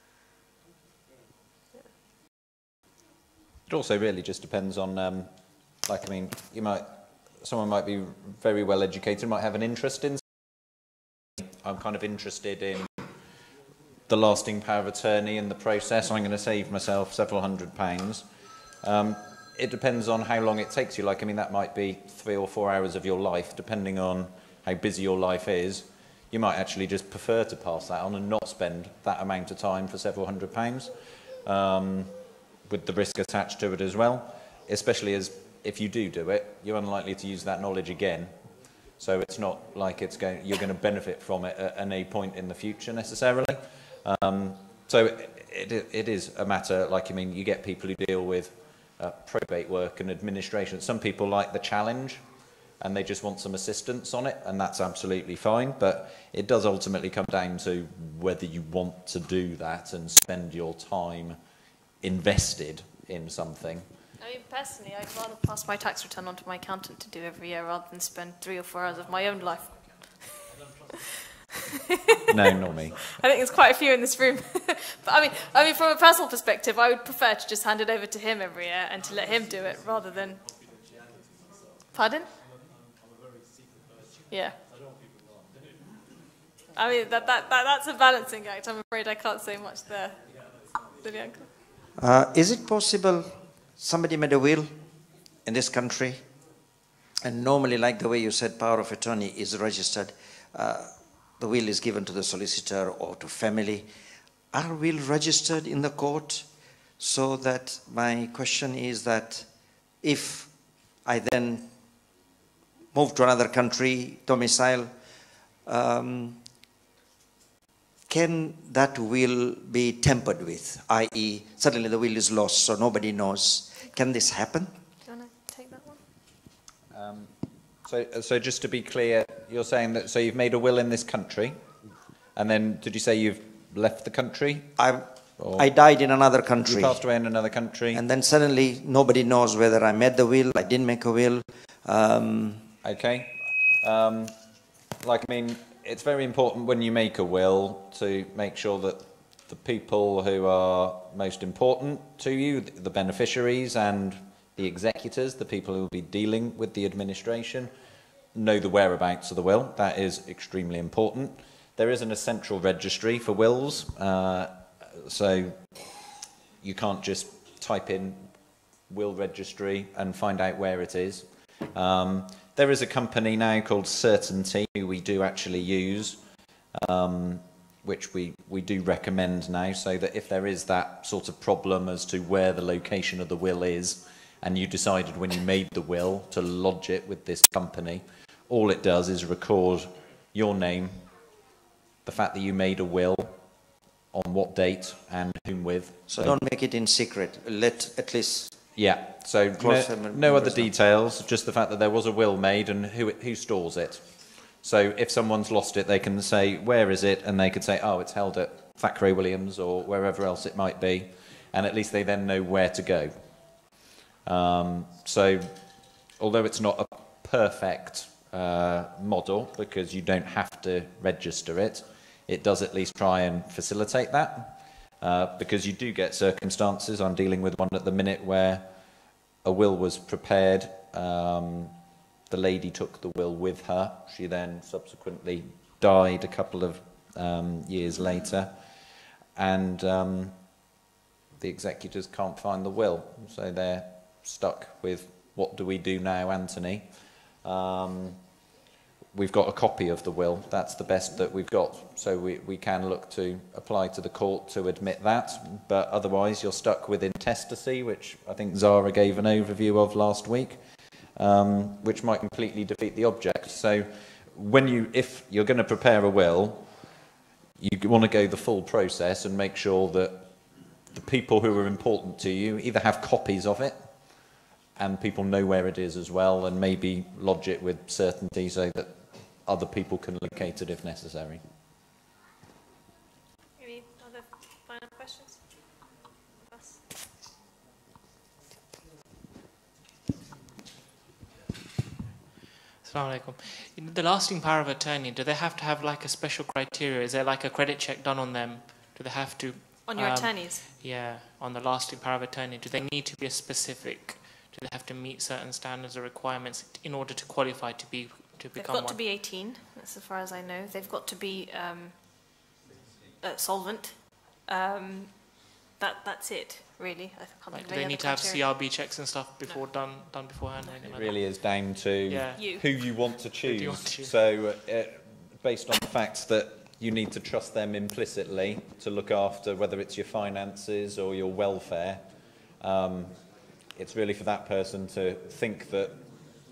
[SPEAKER 7] It also really just depends on, um, like, I mean, you might, someone might be very well educated, might have an interest in. I'm kind of interested in the lasting power of attorney and the process. I'm going to save myself several hundred pounds. Um, it depends on how long it takes you. Like, I mean, that might be three or four hours of your life, depending on how busy your life is. You might actually just prefer to pass that on and not spend that amount of time for several hundred pounds, um, with the risk attached to it as well, especially as if you do do it, you're unlikely to use that knowledge again. So it's not like it's going, you're going to benefit from it at any point in the future necessarily. Um, so it, it, it is a matter, like, I mean, you get people who deal with uh, probate work and administration. Some people like the challenge and they just want some assistance on it, and that's absolutely fine. But it does ultimately come down to whether you want to do that and spend your time invested in something.
[SPEAKER 6] I mean, personally, I'd rather pass my tax return on to my accountant to do every year rather than spend three or four hours of my own life.
[SPEAKER 7] No, not me.
[SPEAKER 6] I think there's quite a few in this room. But I mean, I mean, from a personal perspective, I would prefer to just hand it over to him every year and to let him do it rather than... Pardon? Yeah. I mean, that, that, that that's a balancing act. I'm afraid I can't say much there.
[SPEAKER 9] Uh, is it possible somebody made a will in this country, and normally, like the way you said, power of attorney is registered, uh, the will is given to the solicitor or to family. Are will registered in the court? So that my question is that if I then move to another country, domicile, um, can that will be tampered with, that is suddenly the will is lost so nobody knows? Can this happen?
[SPEAKER 6] Do you want to take that one?
[SPEAKER 7] Um, so, so just to be clear, you're saying that, so you've made a will in this country, and then did you say you've left the country?
[SPEAKER 9] I I died in another country.
[SPEAKER 7] You passed away in another country.
[SPEAKER 9] And then suddenly nobody knows whether I made the will, I didn't make a will. Um,
[SPEAKER 7] okay. Um, like, I mean, it's very important when you make a will to make sure that the people who are most important to you, the beneficiaries and the executors, the people who will be dealing with the administration, know the whereabouts of the will. That is extremely important. There isn't a central registry for wills, uh, so you can't just type in will registry and find out where it is. Um, there is a company now called Certainty who we do actually use, um, which we, we do recommend now, so that if there is that sort of problem as to where the location of the will is, and you decided when you made the will to lodge it with this company, all it does is record your name, the fact that you made a will, on what date and whom with.
[SPEAKER 9] So, so don't make it in secret. Let at least...
[SPEAKER 7] Yeah, so no, no other details, just the fact that there was a will made and who, it, who stores it. So if someone's lost it, they can say, where is it? And they could say, oh, it's held at Thackeray Williams or wherever else it might be. And at least they then know where to go. Um, so although it's not a perfect uh, model, because you don't have to register it, it does at least try and facilitate that. Uh, because you do get circumstances, I'm dealing with one at the minute where a will was prepared, um, the lady took the will with her, she then subsequently died a couple of um, years later, and um, the executors can't find the will, so they're stuck with, what do we do now, Anthony? Um, We've got a copy of the will, that's the best that we've got, so we, we can look to apply to the court to admit that, but otherwise you're stuck with intestacy, which I think Zahra gave an overview of last week, um, which might completely defeat the object. So when you, if you're going to prepare a will, you want to go the full process and make sure that the people who are important to you either have copies of it, and people know where it is as well, and maybe lodge it with certainty so that other people can locate it if necessary.
[SPEAKER 6] Any other final questions? Us?
[SPEAKER 12] Assalamu alaikum. In the lasting power of attorney, do they have to have like a special criteria? Is there like a credit check done on them? Do they have to...
[SPEAKER 6] On your
[SPEAKER 12] um,
[SPEAKER 6] attorneys?
[SPEAKER 12] Yeah, on the lasting power of attorney. Do they need to be a specific... Do they have to meet certain standards or requirements in order to qualify to be to become
[SPEAKER 6] They've got
[SPEAKER 12] one?
[SPEAKER 6] to be eighteen, as far as I know. They've got to be um, uh, solvent. Um, that that's it, really. I can't
[SPEAKER 12] Like,
[SPEAKER 6] think
[SPEAKER 12] do
[SPEAKER 6] of
[SPEAKER 12] they
[SPEAKER 6] any
[SPEAKER 12] need to
[SPEAKER 6] other
[SPEAKER 12] have
[SPEAKER 6] criteria.
[SPEAKER 12] C R B checks and stuff before no. done done beforehand?
[SPEAKER 7] It
[SPEAKER 12] like
[SPEAKER 7] really
[SPEAKER 12] that?
[SPEAKER 7] is down to
[SPEAKER 12] yeah.
[SPEAKER 7] who you want to choose. You want to choose? So, uh, based on the fact that you need to trust them implicitly to look after whether it's your finances or your welfare. Um, it's really for that person to think that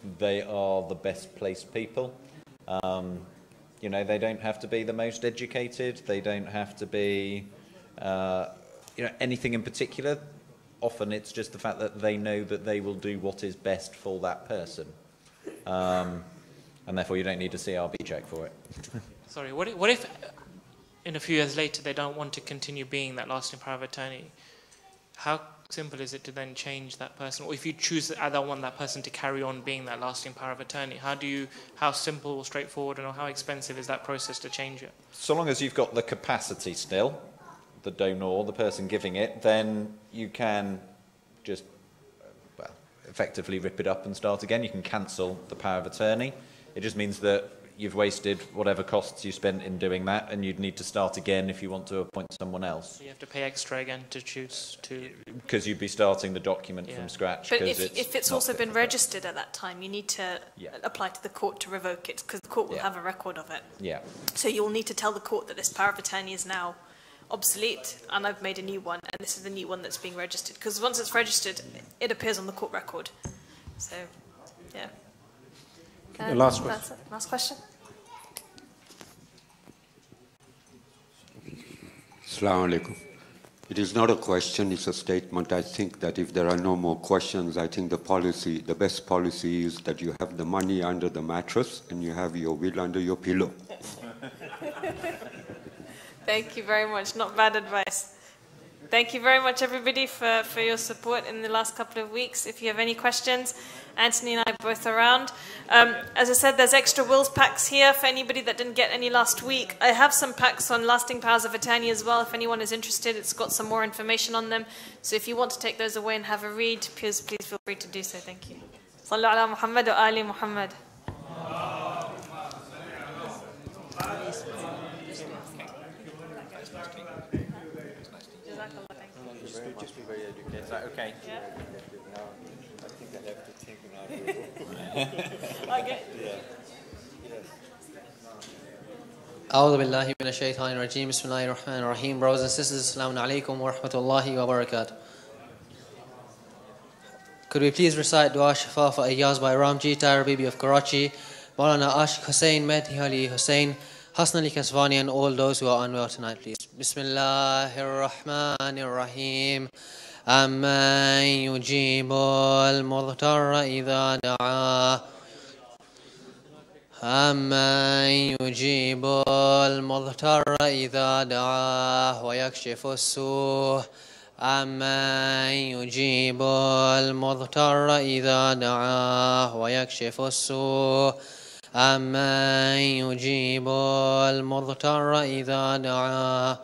[SPEAKER 7] they are the best placed people. Um, you know, they don't have to be the most educated. They don't have to be, uh, you know, anything in particular. Often it's just the fact that they know that they will do what is best for that person. Um, and therefore you don't need a C R B check for it.
[SPEAKER 12] Sorry, what if, what if in a few years later they don't want to continue being that lasting power of attorney? How simple is it to then change that person? Or if you choose, I don't want that person to carry on being that lasting power of attorney, how do you, how simple or straightforward and how expensive is that process to change it?
[SPEAKER 7] So long as you've got the capacity still, the donor, the person giving it, then you can just, well, effectively rip it up and start again. You can cancel the power of attorney. It just means that you've wasted whatever costs you spent in doing that, and you'd need to start again if you want to appoint someone else.
[SPEAKER 12] So you have to pay extra again to choose to...
[SPEAKER 7] Because you'd be starting the document yeah. from scratch.
[SPEAKER 6] But if
[SPEAKER 7] it's,
[SPEAKER 6] if it's also been registered at that time, you need to
[SPEAKER 7] yeah.
[SPEAKER 6] apply to the court to revoke it, because the court will
[SPEAKER 7] yeah.
[SPEAKER 6] have a record of it.
[SPEAKER 7] Yeah.
[SPEAKER 6] So you'll need to tell the court that this power of attorney is now obsolete, and I've made a new one, and this is the new one that's being registered. Because once it's registered, it appears on the court record. So, yeah. Um,
[SPEAKER 13] last question.
[SPEAKER 6] Last question.
[SPEAKER 13] Assalamu alaikum. It is not a question, it's a statement. I think that if there are no more questions, I think the policy, the best policy is that you have the money under the mattress and you have your will under your pillow.
[SPEAKER 6] Thank you very much. Not bad advice. Thank you very much, everybody, for, for your support in the last couple of weeks. If you have any questions, Anthony and I are both around. Um, as I said, there's extra wills packs here for anybody that didn't get any last week. I have some packs on lasting powers of attorney as well. If anyone is interested, it's got some more information on them. So if you want to take those away and have a read, please, please feel free to do so. Thank you. Sallu ala Muhammad wa ali Muhammad.
[SPEAKER 7] Just be very educated. Is that okay?
[SPEAKER 6] Yeah.
[SPEAKER 7] I think I have to think now.
[SPEAKER 6] Okay.
[SPEAKER 14] أعوذ بالله من الشيطان الرجيم بسم الله الرحمن الرحيم. Brothers and sisters, Assalamu alaikum wa rahmatullahi wa barakatuh. Could we please recite Dua Shafa for Ayyaz by Ramji Tyre Bibi of Karachi, Maulana Ashq Hussain, Mehdi Ali Hussain, Hassan Ali Kasvani, and all those who are unwell tonight, please. Bismillahir Rahmanir Rahim. Amman yujibul mudhtarra idha da'a. أمن يجيب المضطر إذا دعاه ويكشف السوء أمن يجيب المضطر إذا دعاه ويكشف السوء أمن يجيب المضطر إذا دعاه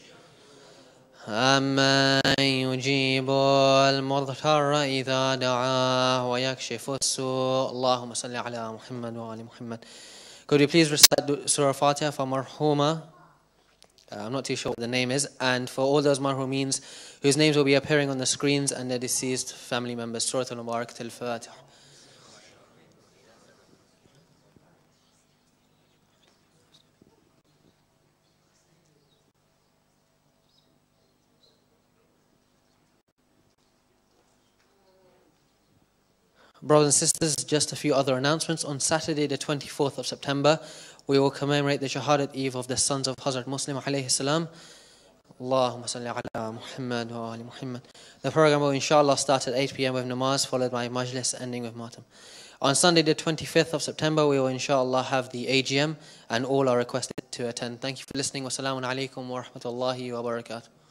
[SPEAKER 14] أمن يجيب المضطر إذا دعاه ويكشف السوء اللهم صل على محمد وآل محمد. Could you please recite Surah Fatiha for Marhuma? Uh, I'm not too sure what the name is. And for all those Marhumins whose names will be appearing on the screens and their deceased family members. Surah Al-Mubarak Al-Fatiha. Brothers and sisters, just a few other announcements. On Saturday, the twenty-fourth of September, we will commemorate the Shahadat Eve of the sons of Hazrat Muslim alayhi salam. Allahumma salli ala Muhammad wa ali Muhammad. The program will inshallah start at eight p m with namaz, followed by majlis, ending with matam. On Sunday, the twenty-fifth of September, we will inshallah have the A G M, and all are requested to attend. Thank you for listening. Wassalamu alaikum wa rahmatullahi wa barakatuh.